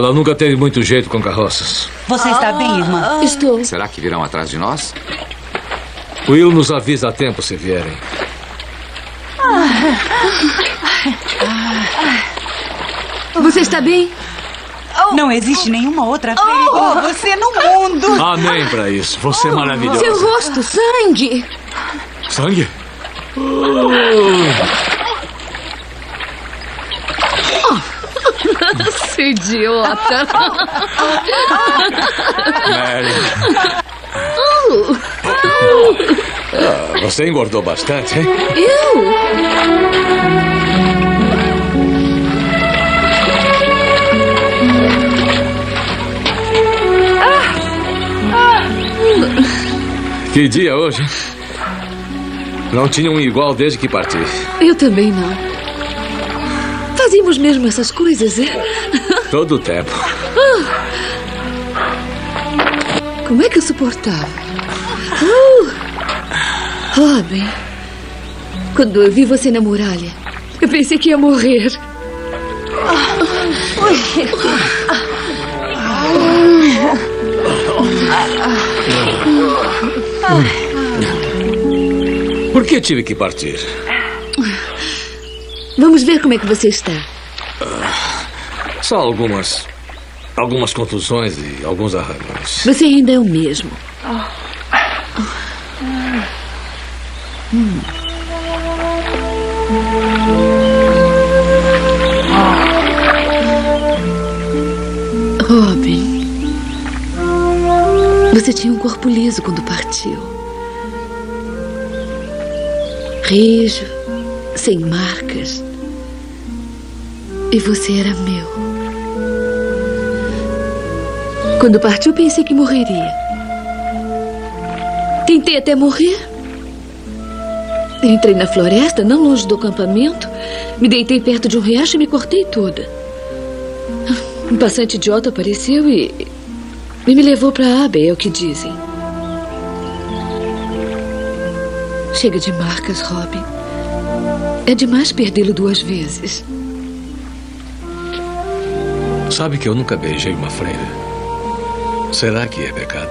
Ela nunca teve muito jeito com carroças. Você está bem, irmã? Estou. Será que virão atrás de nós? Will nos avisa a tempo se vierem. Você está bem? Não existe nenhuma outra feira igual a você no mundo. Amém pra isso. Você é maravilhosa. Seu rosto, sangue. Sangue? Seu idiota. Mary. Ah, você engordou bastante, hein? Eu? Que dia hoje, hein? Não tinha um igual desde que parti. Eu também não. Fazíamos mesmo essas coisas, é? Todo o tempo. Como é que eu suportava? Uh! Robin, quando eu vi você na muralha, eu pensei que ia morrer. Por que tive que partir? Vamos ver como é que você está. Só algumas... Algumas contusões e alguns arranhões. Você ainda é o mesmo. Hum. Robin, você tinha um corpo liso quando partiu. Rijo, sem marcas. E você era meu. Quando partiu, pensei que morreria. Tentei até morrer. Eu entrei na floresta, não longe do acampamento. Me deitei perto de um riacho e me cortei toda. Um passante idiota apareceu e... e me levou para Abbey, é o que dizem. Chega de marcas, Robin. É demais perdê-lo duas vezes. Sabe que eu nunca beijei uma freira? Será que é pecado?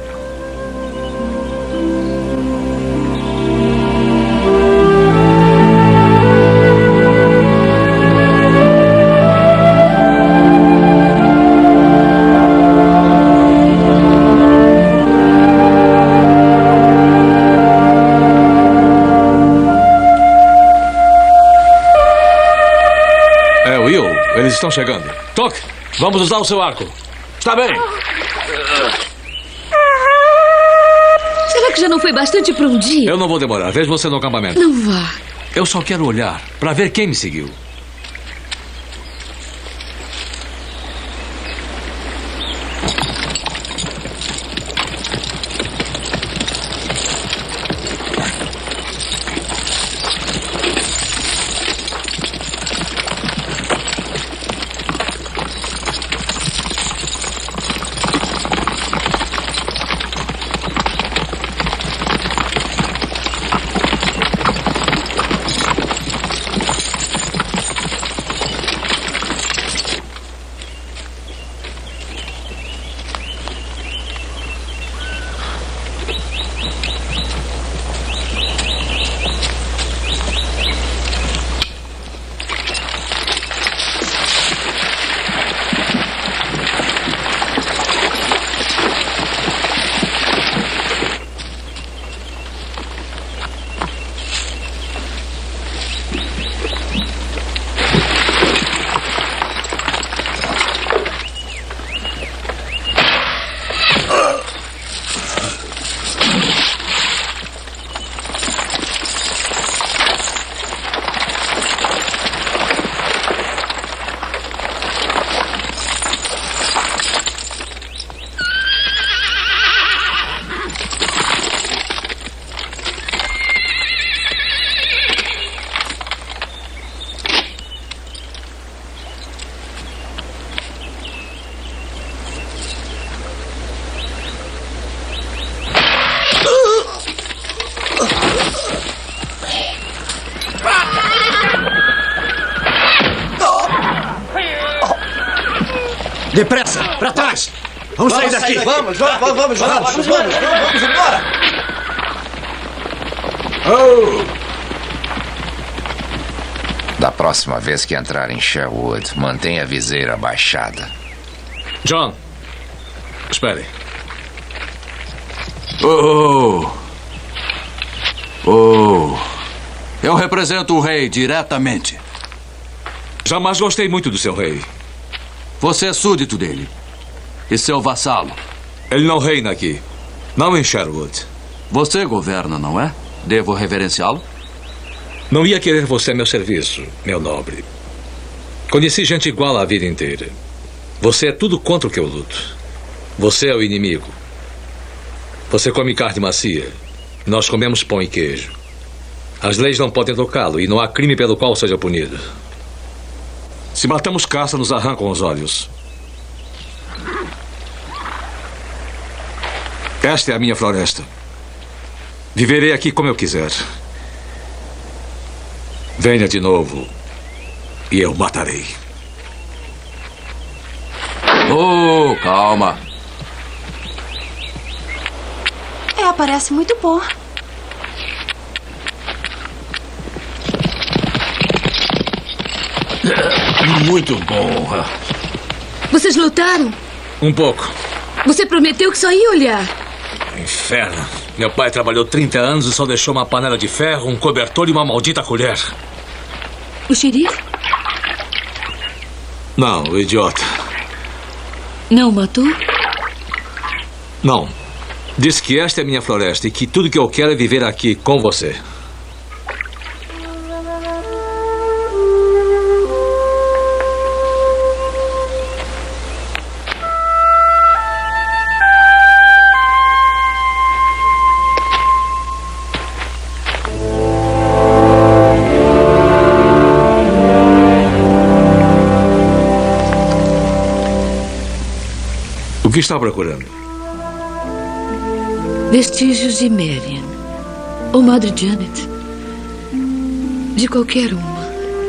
É, Will, eles estão chegando. Toque, vamos usar o seu arco. Está bem. Será que já não foi bastante para um dia? Eu não vou demorar. Vejo você no acampamento. Não vá. Eu só quero olhar para ver quem me seguiu. Depressa! Pra trás! Vamos, vamos sair daqui! Sair daqui. Vamos, vamos, vamos, vamos, vamos, vamos, vamos, vamos embora! Oh. Da próxima vez que entrar em Sherwood, mantenha a viseira baixada. John, espere. Oh, oh, eu represento o rei diretamente. Jamais gostei muito do seu rei. Você é súdito dele e seu vassalo. Ele não reina aqui, não em Sherwood. Você governa, não é? Devo reverenciá-lo? Não ia querer você a meu serviço, meu nobre. Conheci gente igual a vida inteira. Você é tudo contra o que eu luto. Você é o inimigo. Você come carne macia. Nós comemos pão e queijo. As leis não podem tocá-lo e não há crime pelo qual seja punido. Se matamos caça, nos arrancam os olhos. Esta é a minha floresta. Viverei aqui como eu quiser. Venha de novo e eu matarei. Oh, calma. É, parece muito bom. Muito bom. Vocês lutaram? Um pouco. Você prometeu que só ia olhar. Inferno. Meu pai trabalhou trinta anos e só deixou uma panela de ferro, um cobertor e uma maldita colher. O xerife? Não, o idiota. Não o matou? Não. Disse que esta é minha floresta e que tudo que eu quero é viver aqui com você. O que está procurando? Vestígios de Marian, ou Madre Janet. De qualquer uma.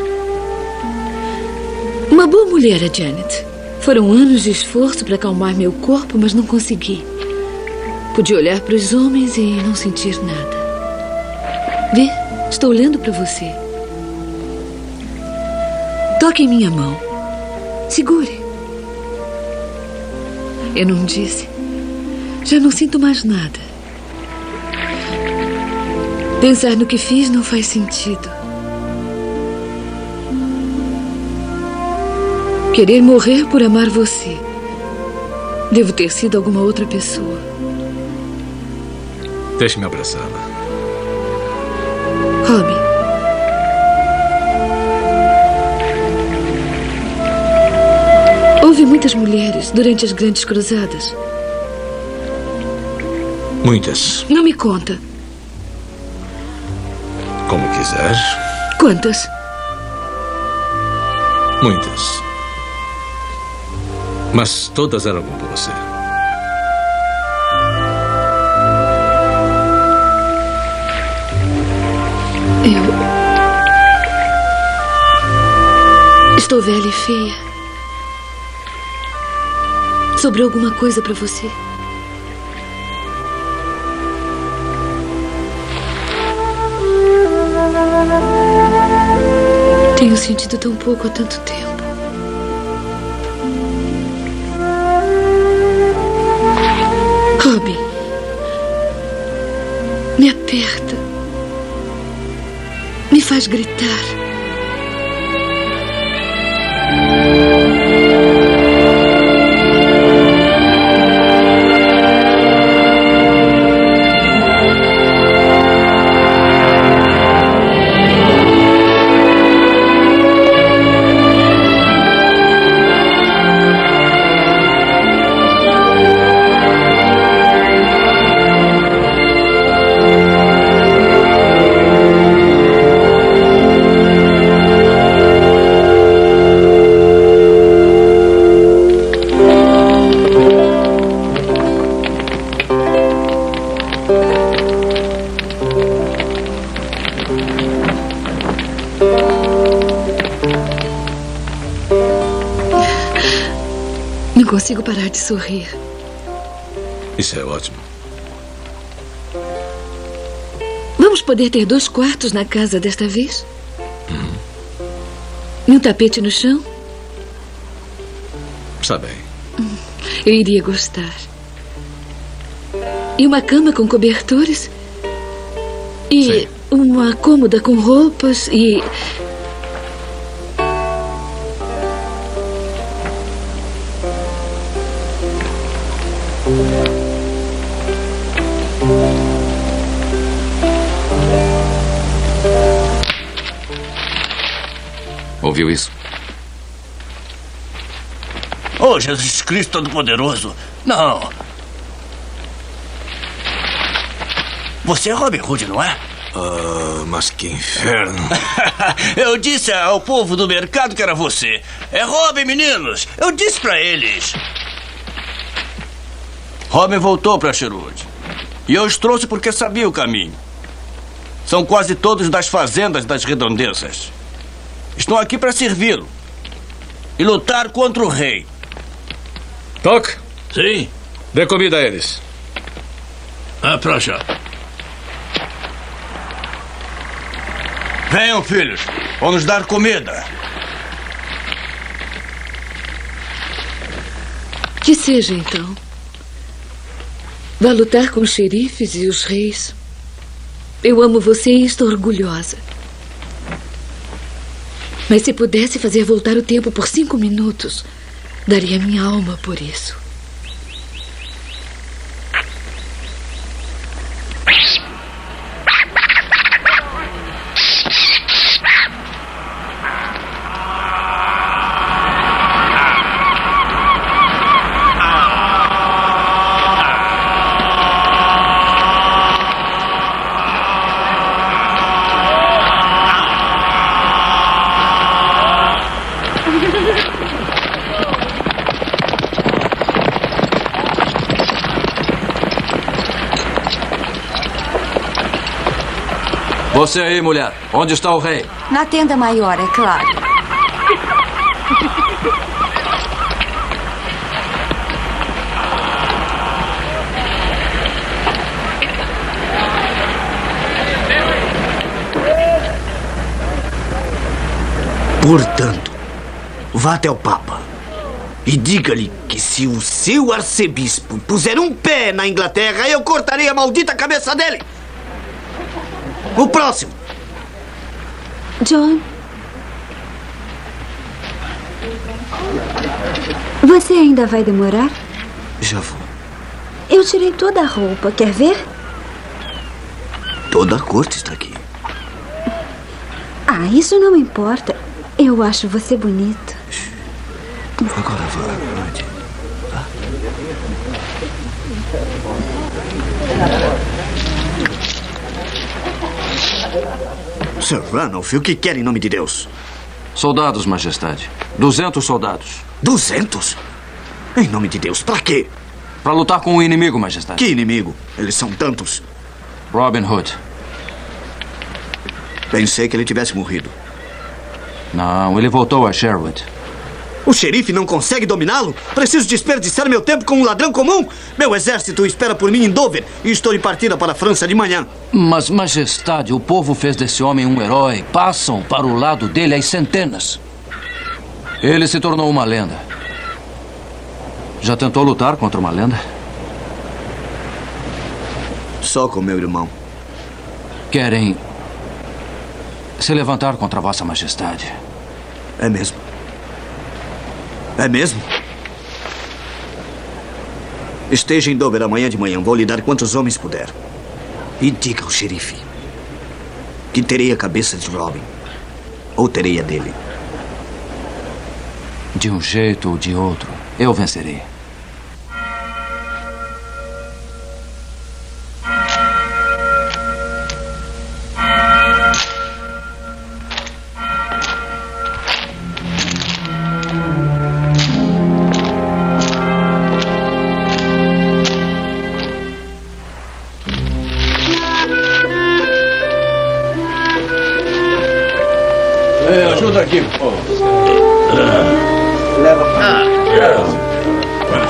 Uma boa mulher, a Janet. Foram anos de esforço para acalmar meu corpo, mas não consegui. Podia olhar para os homens e não sentir nada. Vê, estou olhando para você. Toque em minha mão. Segure. Eu não disse. Já não sinto mais nada. Pensar no que fiz não faz sentido. Querer morrer por amar você. Devo ter sido alguma outra pessoa. Deixe-me abraçá-la. Robin. Houve muitas mulheres durante as grandes cruzadas. Muitas. Não me conta. Como quiser. Quantas? Muitas. Mas todas eram como você. Eu... Estou velha e feia. Sobrou alguma coisa para você? Tenho sentido tão pouco há tanto tempo. Robin, me aperta. Me faz gritar. consigo parar de sorrir. Isso é ótimo. Vamos poder ter dois quartos na casa desta vez? Hum. E um tapete no chão? Está bem. Hum, eu iria gostar. E uma cama com cobertores? E Sim. uma cômoda com roupas e... Ouviu isso? Oh, Jesus Cristo Todo-Poderoso. Não. Você é Robin Hood, não é? Ah, mas que inferno. Eu disse ao povo do mercado que era você. É Robin, meninos. Eu disse pra eles. Robin voltou pra Sherwood. E eu os trouxe porque sabia o caminho. São quase todos das fazendas das redondezas. Estão aqui para servi-lo e lutar contra o rei. Toque? Sim. Dê comida a eles. É pra já. Venham, filhos. Vão nos dar comida. Que seja, então. Vá lutar com os xerifes e os reis. Eu amo você e estou orgulhosa. Mas se pudesse fazer voltar o tempo por cinco minutos, daria minha alma por isso. Você aí, mulher. Onde está o rei? Na tenda maior, é claro. Portanto, vá até o Papa e diga-lhe que se o seu arcebispo puser um pé na Inglaterra, eu cortarei a maldita cabeça dele. O próximo. John. Você ainda vai demorar? Já vou. Eu tirei toda a roupa. Quer ver? Toda a corte está aqui. Ah, isso não importa. Eu acho você bonito. Agora vai, pode. Sir Ranulph, o que quer em nome de Deus? Soldados, Majestade. Duzentos soldados. Duzentos? Em nome de Deus, pra quê? Pra lutar com o inimigo, Majestade. Que inimigo? Eles são tantos. Robin Hood. Pensei que ele tivesse morrido. Não, ele voltou a Sherwood. O xerife não consegue dominá-lo? Preciso desperdiçar meu tempo com um ladrão comum? Meu exército espera por mim em Dover e estou de partida para a França de manhã. Mas, Majestade, o povo fez desse homem um herói. Passam para o lado dele as centenas. Ele se tornou uma lenda. Já tentou lutar contra uma lenda? Só com meu irmão. Querem se levantar contra Vossa Majestade. É mesmo? É mesmo? Esteja em Dover amanhã de manhã. Vou lhe dar quantos homens puder. E diga ao xerife que terei a cabeça de Robin. Ou terei a dele. De um jeito ou de outro, eu vencerei. Aqui. Oh. Leva pra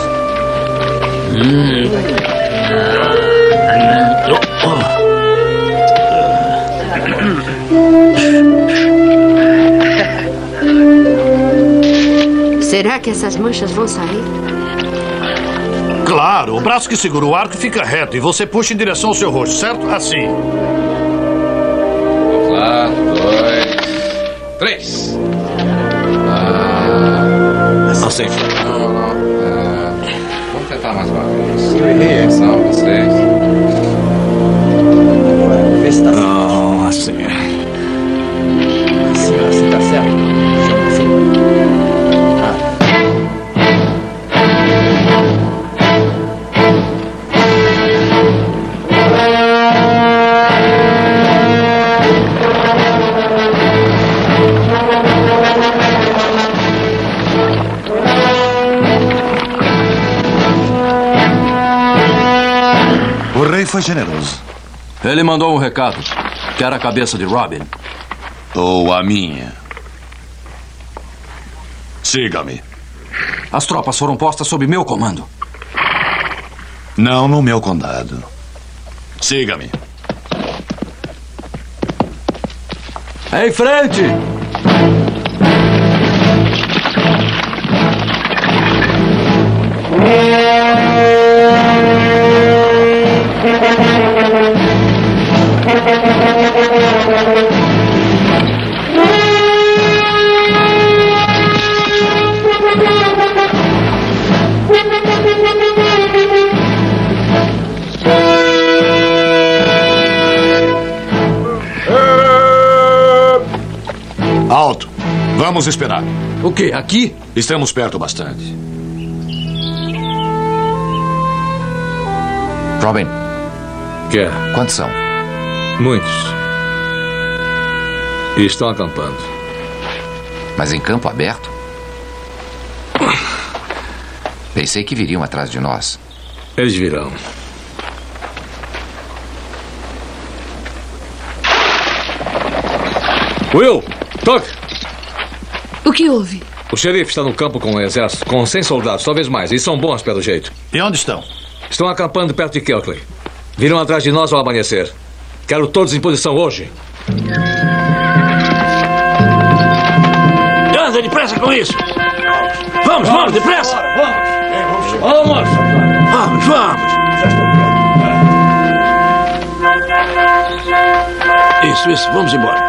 Será que essas manchas vão sair? Claro, o braço que segura o arco fica reto e você puxa em direção ao seu rosto, certo? Assim. Vamos lá, dois, três. Ah, assim. Não, não. É, vamos tentar mais uma vez. Eu errei, são vocês. Não, assim. Assim, assim tá certo. O rei foi generoso. Ele mandou um recado. Quer a cabeça de Robin. Ou a minha. Siga-me. As tropas foram postas sob meu comando. Não no meu condado. Siga-me. Em frente! Alto. Vamos esperar. O quê? Aqui? Estamos perto bastante. Robin. Quer? Quantos são? Muitos. E estão acampando. Mas em campo aberto? Pensei que viriam atrás de nós. Eles virão. Will! Toque! O que houve? O xerife está no campo com o exército, com cem soldados, talvez mais. E são bons pelo jeito. E onde estão? Estão acampando perto de Kelkley. Viram atrás de nós ao amanhecer. Quero todos em posição hoje. Anda depressa com isso! Vamos, vamos, depressa! Vamos! Vamos! Vamos, vamos! Isso, isso, vamos embora.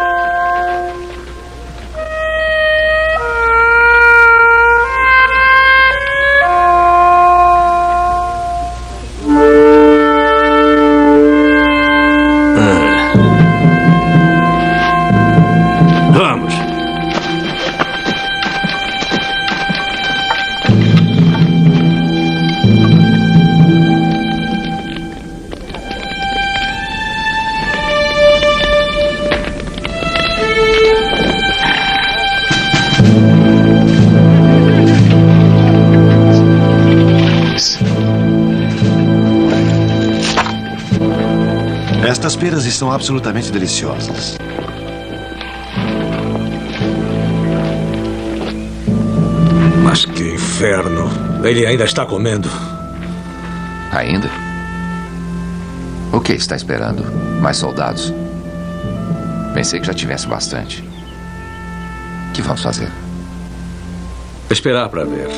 Estas peras estão absolutamente deliciosas. Mas que inferno. Ele ainda está comendo. Ainda? O que está esperando? Mais soldados? Pensei que já tivesse bastante. O que vamos fazer? Esperar para ver.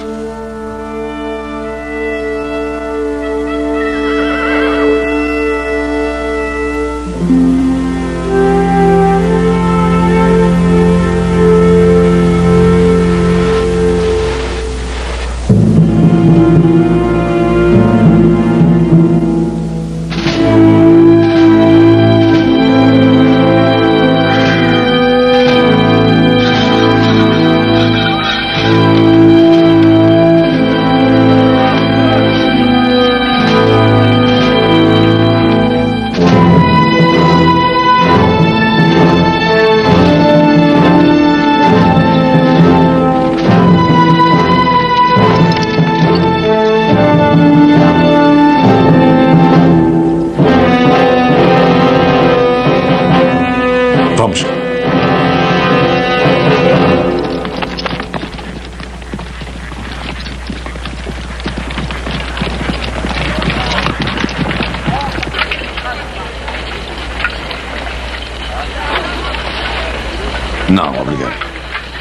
Não, obrigado.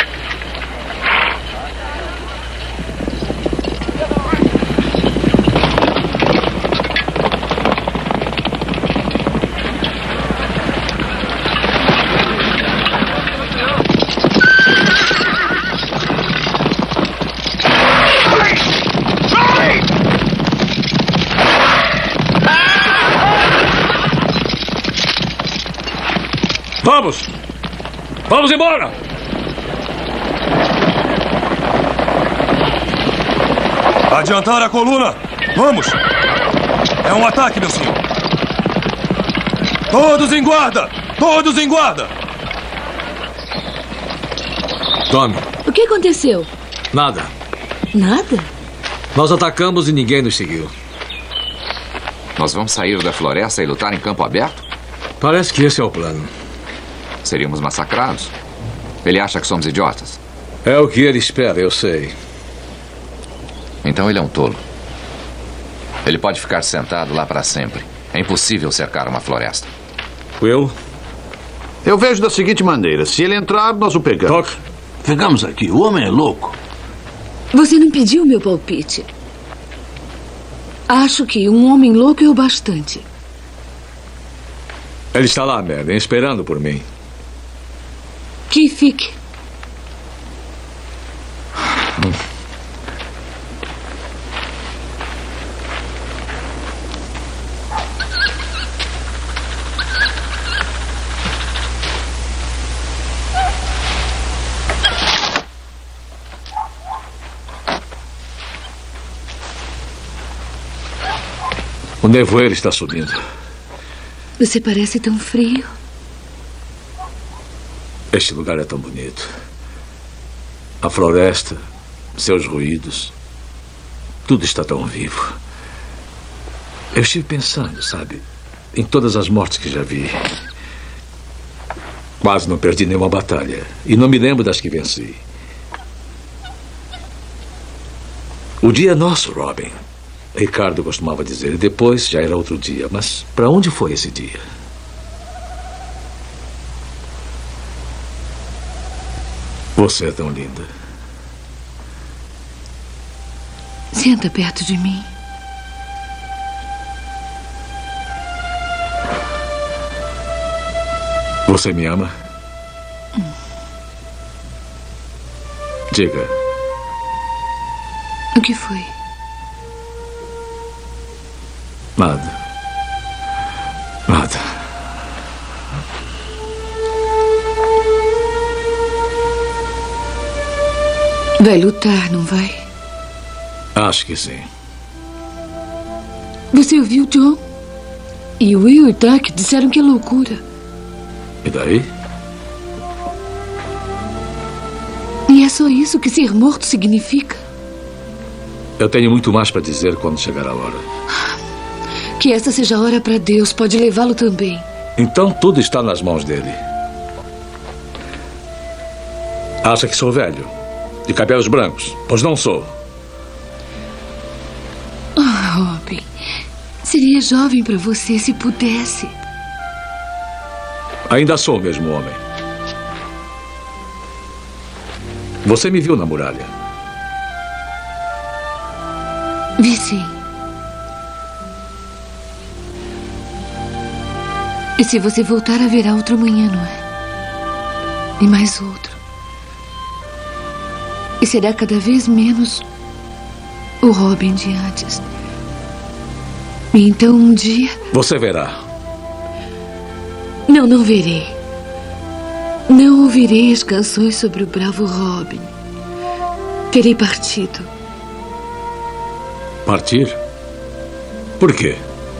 Vamos! Vamos embora! Adiantar a coluna! Vamos! É um ataque, meu senhor! Todos em guarda! Todos em guarda! Tome. O que aconteceu? Nada. Nada? Nós atacamos e ninguém nos seguiu. Nós vamos sair da floresta e lutar em campo aberto? Parece que esse é o plano. Seríamos massacrados. Ele acha que somos idiotas. É o que ele espera, eu sei. Então ele é um tolo. Ele pode ficar sentado lá para sempre. É impossível cercar uma floresta. Will? Eu vejo da seguinte maneira. Se ele entrar, nós o pegamos. Toque. Ficamos aqui. O homem é louco. Você não pediu meu palpite. Acho que um homem louco é o bastante. Ele está lá, Merlin, esperando por mim. Que fique. Hum. O nevoeiro está subindo. Você parece tão frio. Este lugar é tão bonito. A floresta, seus ruídos, tudo está tão vivo. Eu estive pensando, sabe, em todas as mortes que já vi. Quase não perdi nenhuma batalha. E não me lembro das que venci. O dia é nosso, Robin. Ricardo costumava dizer, e depois já era outro dia. Mas para onde foi esse dia? Você é tão linda. Senta perto de mim. Você me ama? Hum. Diga. O que foi? Nada. Nada. Vai lutar, não vai? Acho que sim. Você ouviu, John? E Will e Tuck disseram que é loucura. E daí? E é só isso que ser morto significa? Eu tenho muito mais para dizer quando chegar a hora. Que essa seja a hora para Deus. Pode levá-lo também. Então tudo está nas mãos dele. Acha que sou velho? De cabelos brancos? Pois não sou. Oh, Robin. Seria jovem para você se pudesse. Ainda sou o mesmo homem. Você me viu na muralha? Vi sim. E se você voltar, haverá outro amanhã, não é? E mais outro. E será cada vez menos o Robin de antes. E então um dia... Você verá. Não, não verei. Não ouvirei as canções sobre o bravo Robin. Terei partido. Partir? Por quê?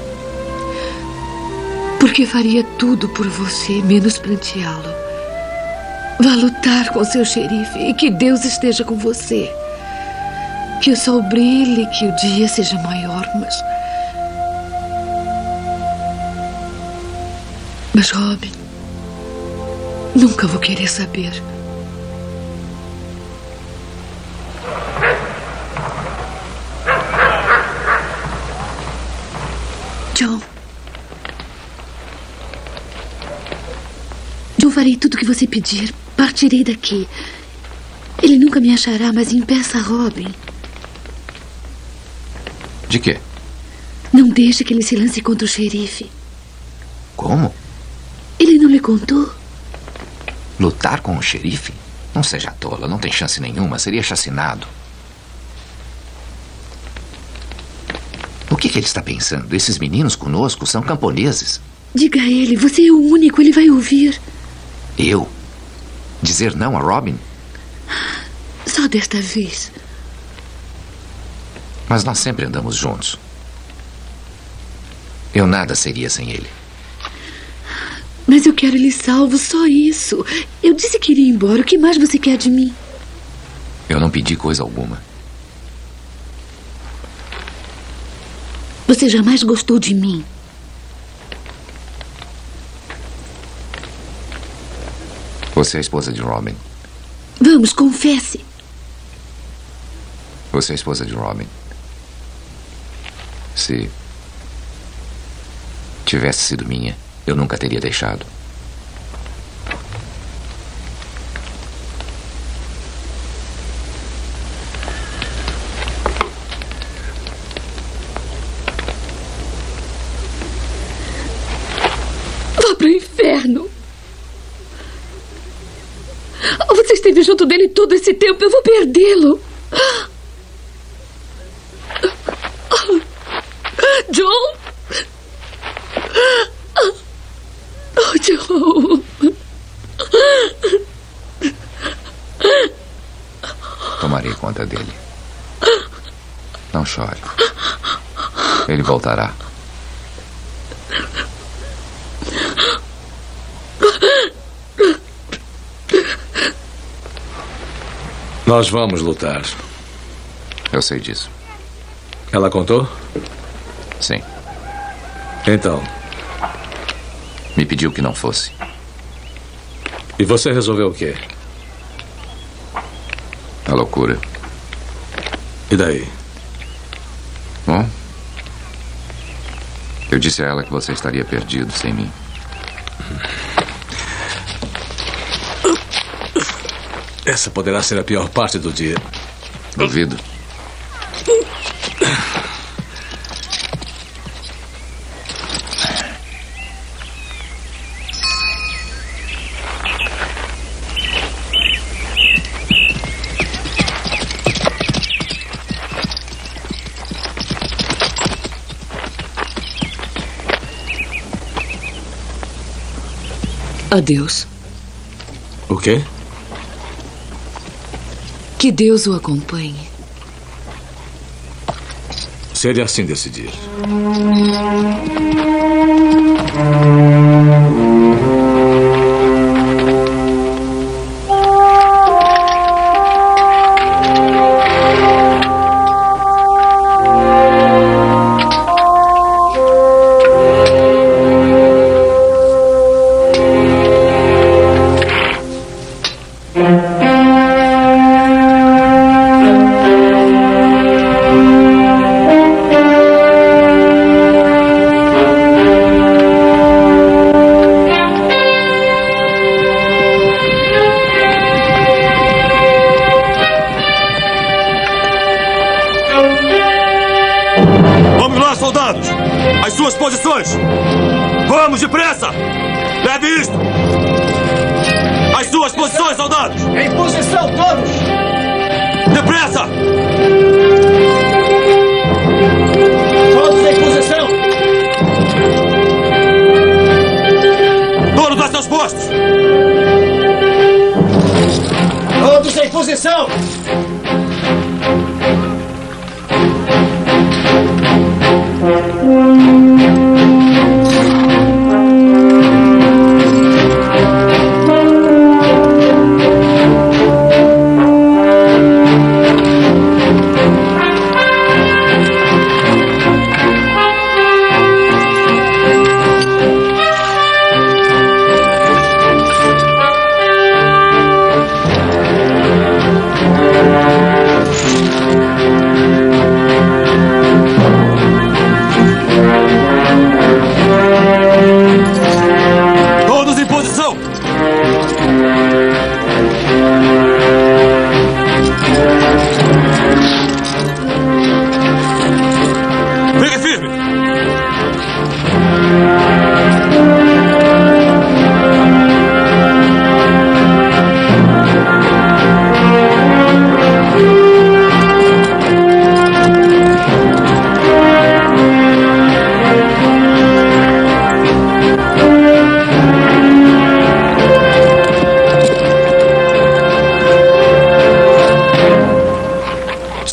Porque faria tudo por você, menos pranteá-lo. Vá lutar com seu xerife e que Deus esteja com você. Que o sol brilhe, que o dia seja maior, mas... Mas, Robin, nunca vou querer saber. John. John, farei tudo o que você pedir. Partirei daqui. Ele nunca me achará, mas impeça Robin. De quê? Não deixe que ele se lance contra o xerife. Como? Ele não lhe contou? Lutar com o xerife? Não seja tola, não tem chance nenhuma. Seria chacinado. O que, que ele está pensando? Esses meninos conosco são camponeses. Diga a ele, você é o único, ele vai ouvir. Eu? Dizer não a Robin? Só desta vez. Mas nós sempre andamos juntos. Eu nada seria sem ele. Mas eu quero ele salvo, só isso. Eu disse que iria embora. O que mais você quer de mim? Eu não pedi coisa alguma. Você jamais gostou de mim. Você é a esposa de Robin. Vamos, confesse. Você é a esposa de Robin. Se tivesse sido minha, eu nunca teria deixado. Vá para o inferno. Você esteve junto dele todo esse tempo. Eu vou perdê-lo. John? Oh, John. Tomarei conta dele. Não chore. Ele voltará. Nós vamos lutar. Eu sei disso. Ela contou? Sim. Então? Me pediu que não fosse. E você resolveu o quê? A loucura. E daí? Bom, eu disse a ela que você estaria perdido sem mim. Essa poderá ser a pior parte do dia. Duvido. Adeus. O quê? Que Deus o acompanhe. Se ele assim decidir. Vamos, depressa! Leve isto! As suas posições, soldados! Em posição, todos! Depressa! Todos em posição! Todos a seus postos! Todos em posição!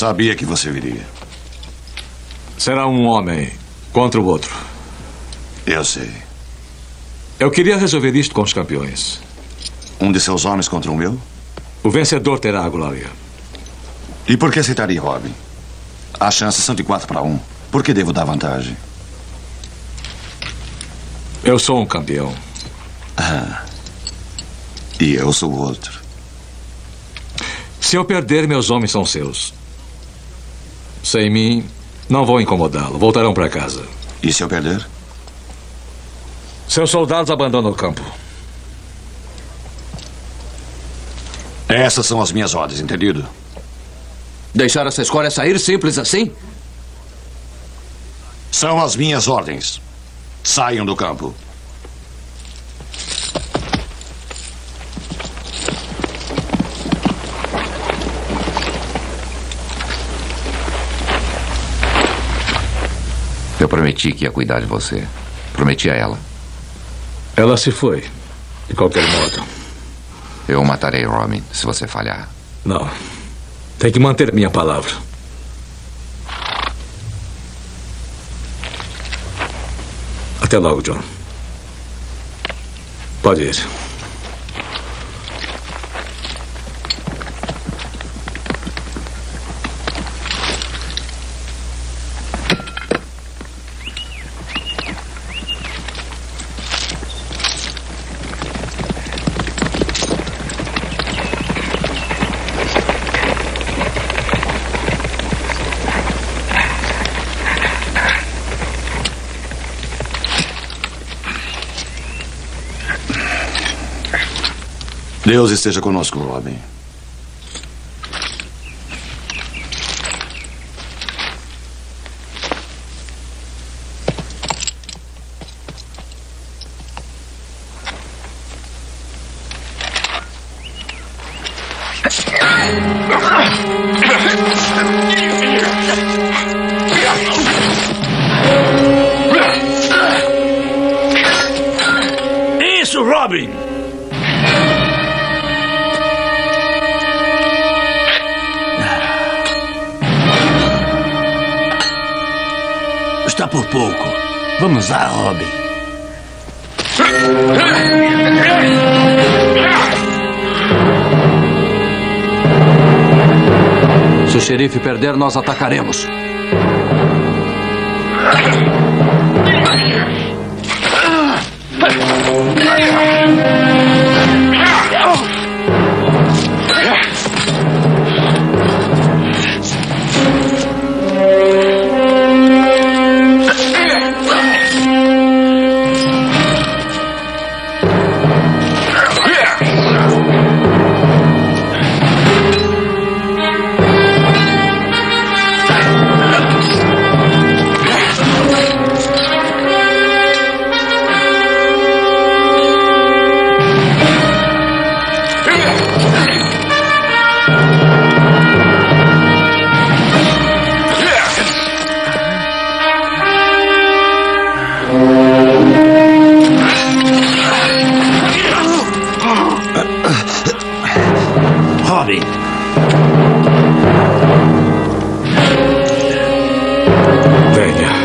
Sabia que você viria. Será um homem contra o outro. Eu sei. Eu queria resolver isto com os campeões. Um de seus homens contra o meu? O vencedor terá a glória. E por que aceitaria Robin? As chances são de quatro para um. Por que devo dar vantagem? Eu sou um campeão. Ah. E eu sou o outro. Se eu perder, meus homens são seus. Sem mim, não vou incomodá-lo. Voltarão para casa. E se eu perder? Seus soldados abandonam o campo. Essas são as minhas ordens, entendido? Deixar essa escória sair simples assim? São as minhas ordens. Saiam do campo. Eu prometi que ia cuidar de você. Prometi a ela. Ela se foi, de qualquer modo. Eu matarei Robin se você falhar. Não. Tem que manter minha palavra. Até logo, John. Pode ir. Deus esteja conosco, Robin. Isso, Robin! Está por pouco. Vamos lá, Robin. Se o xerife perder, nós atacaremos. Robin. Venha.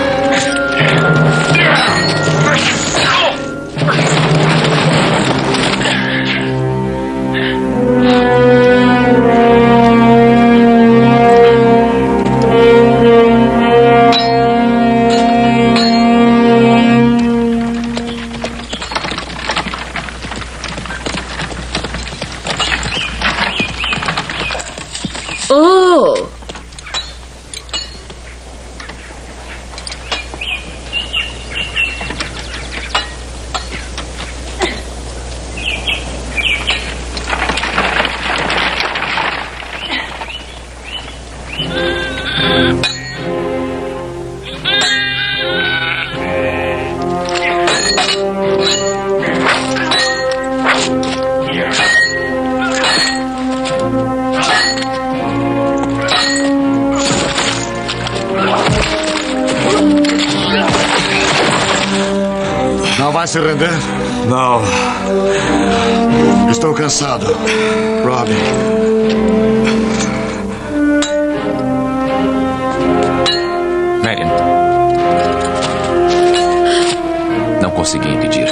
Oh! Não vai se render? Não. Estou cansado, Robin. consegui impedir.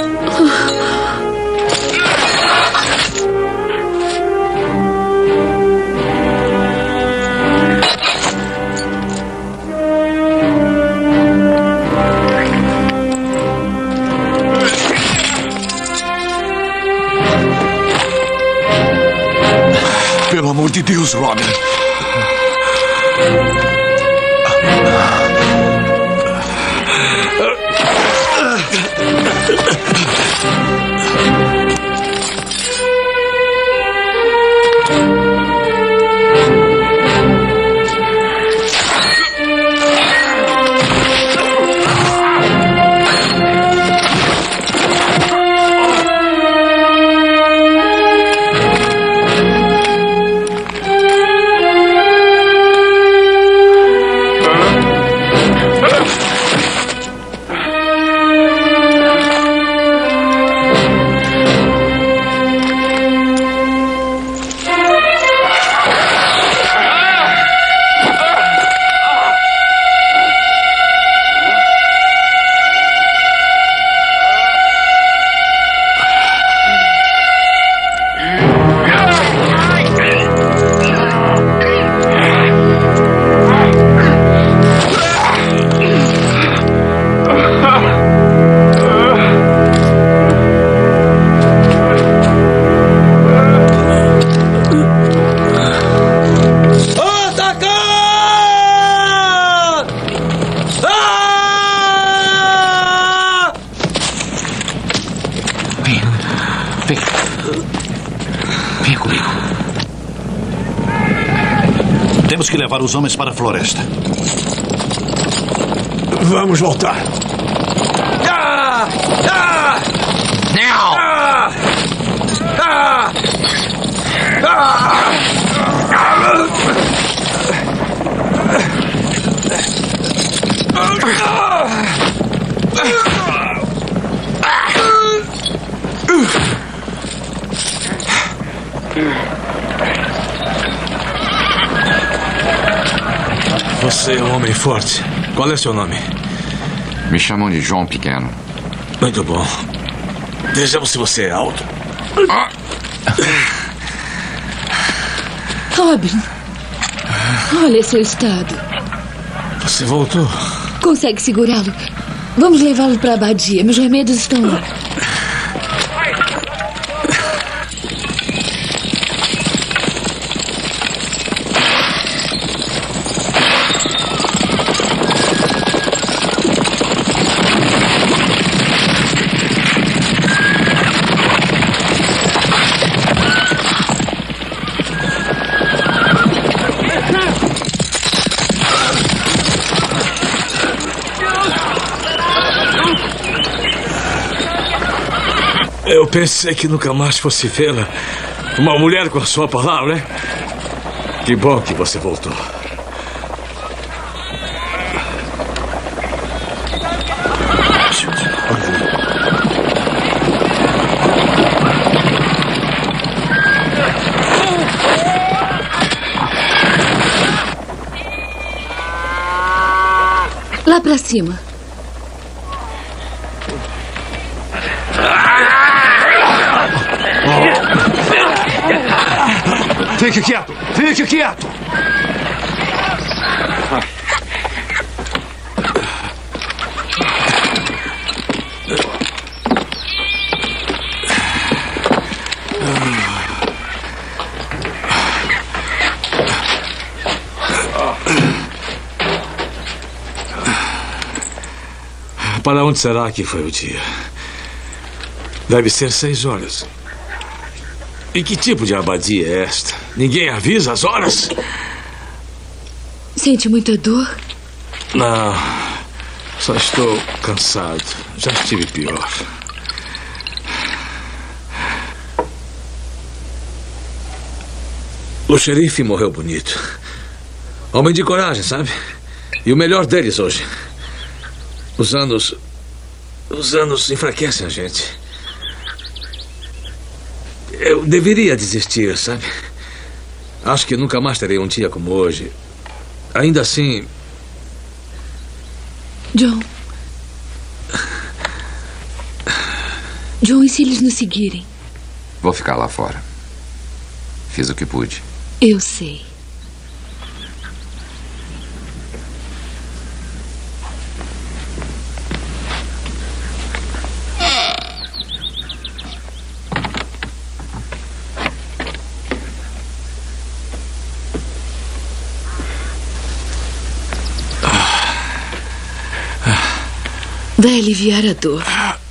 Pelo amor de Deus, Robin. Temos que levar os homens para a floresta. Vamos voltar. Ah! Ah! Não! Ah! Ah! Ah! Você é um homem forte. Qual é seu nome? Me chamam de João Pequeno. Muito bom. Vejamos se você é alto. Robin, olha seu estado. Você voltou? Consegue segurá-lo? Vamos levá-lo para a abadia. Meus remédios estão lá. Eu pensei que nunca mais fosse vê-la. Uma mulher com a sua palavra, né? Que bom que você voltou. Lá pra cima. Fique quieto! Fique quieto! Para onde será que foi o dia? Deve ser seis horas. E que tipo de abadia é esta? Ninguém avisa as horas? Sente muita dor? Não. Só estou cansado. Já estive pior. O xerife morreu bonito. Homem de coragem, sabe? E o melhor deles hoje. Os anos... Os anos enfraquecem a gente. Eu deveria desistir, sabe? Acho que nunca mais terei um dia como hoje. Ainda assim... John. John, e se eles nos seguirem? Vou ficar lá fora. Fiz o que pude. Eu sei. Vai aliviar a dor.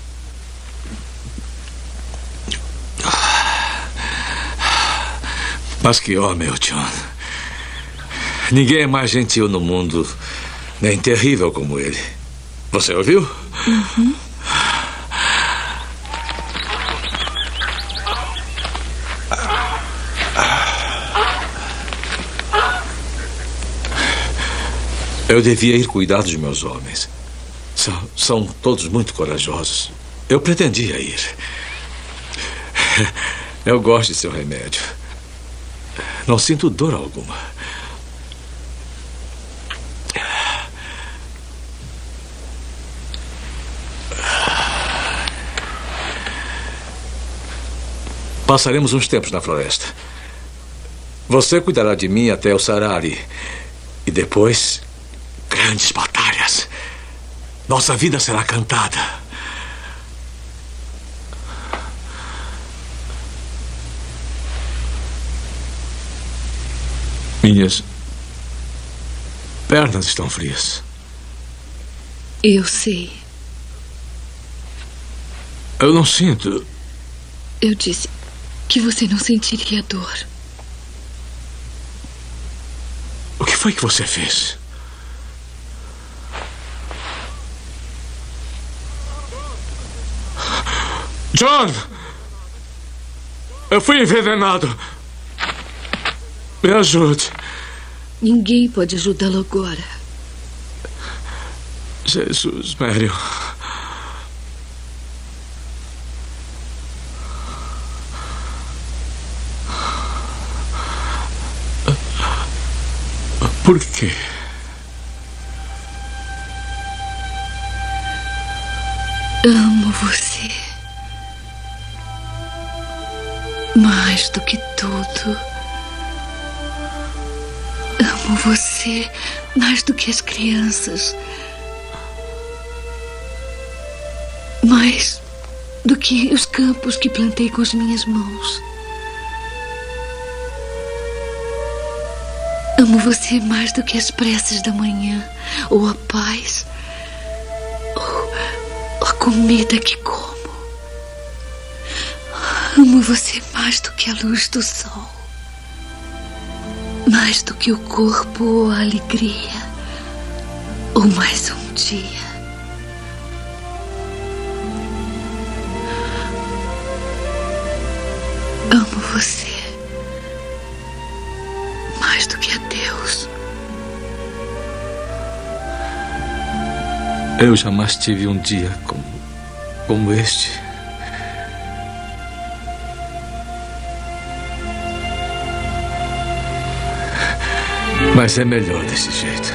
Mas que homem, o John. Ninguém é mais gentil no mundo, nem terrível como ele. Você ouviu? Uhum. Eu devia ir cuidar dos meus homens. São, são todos muito corajosos. Eu pretendia ir. Eu gosto de seu remédio. Não sinto dor alguma. Passaremos uns tempos na floresta. Você cuidará de mim até eu sarar ali. E depois, grandes batalhas. Nossa vida será cantada. Minhas pernas estão frias. Eu sei. Eu não sinto. Eu disse que você não sentiria dor. O que foi que você fez? John! Eu fui envenenado. Me ajude. Ninguém pode ajudá-lo agora. Jesus, Marion. Por quê? Amo você. Mais do que tudo. Amo você mais do que as crianças. Mais do que os campos que plantei com as minhas mãos. Amo você mais do que as preces da manhã, ou a paz, ou a comida que como. Amo você mais do que a luz do sol. Mais do que o corpo ou a alegria. Ou mais um dia. Amo você. Mais do que a Deus. Eu jamais tive um dia como, como este. Mas é melhor desse jeito.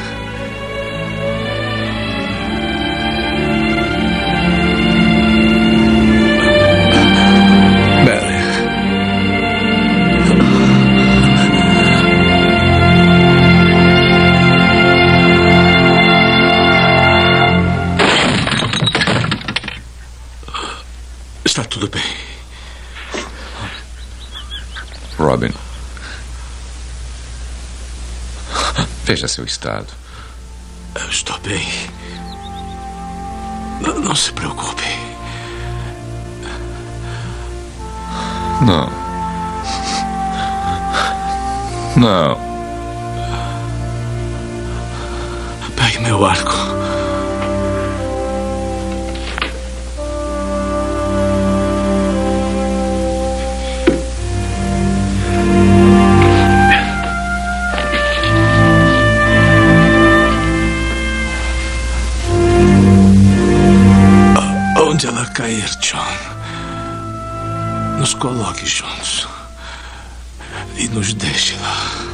Mary. Está tudo bem. Robin. Veja seu estado. Eu estou bem. Não, não se preocupe. Não. Não. Pegue meu arco. Onde ela cair, John, nos coloque juntos e nos deixe lá.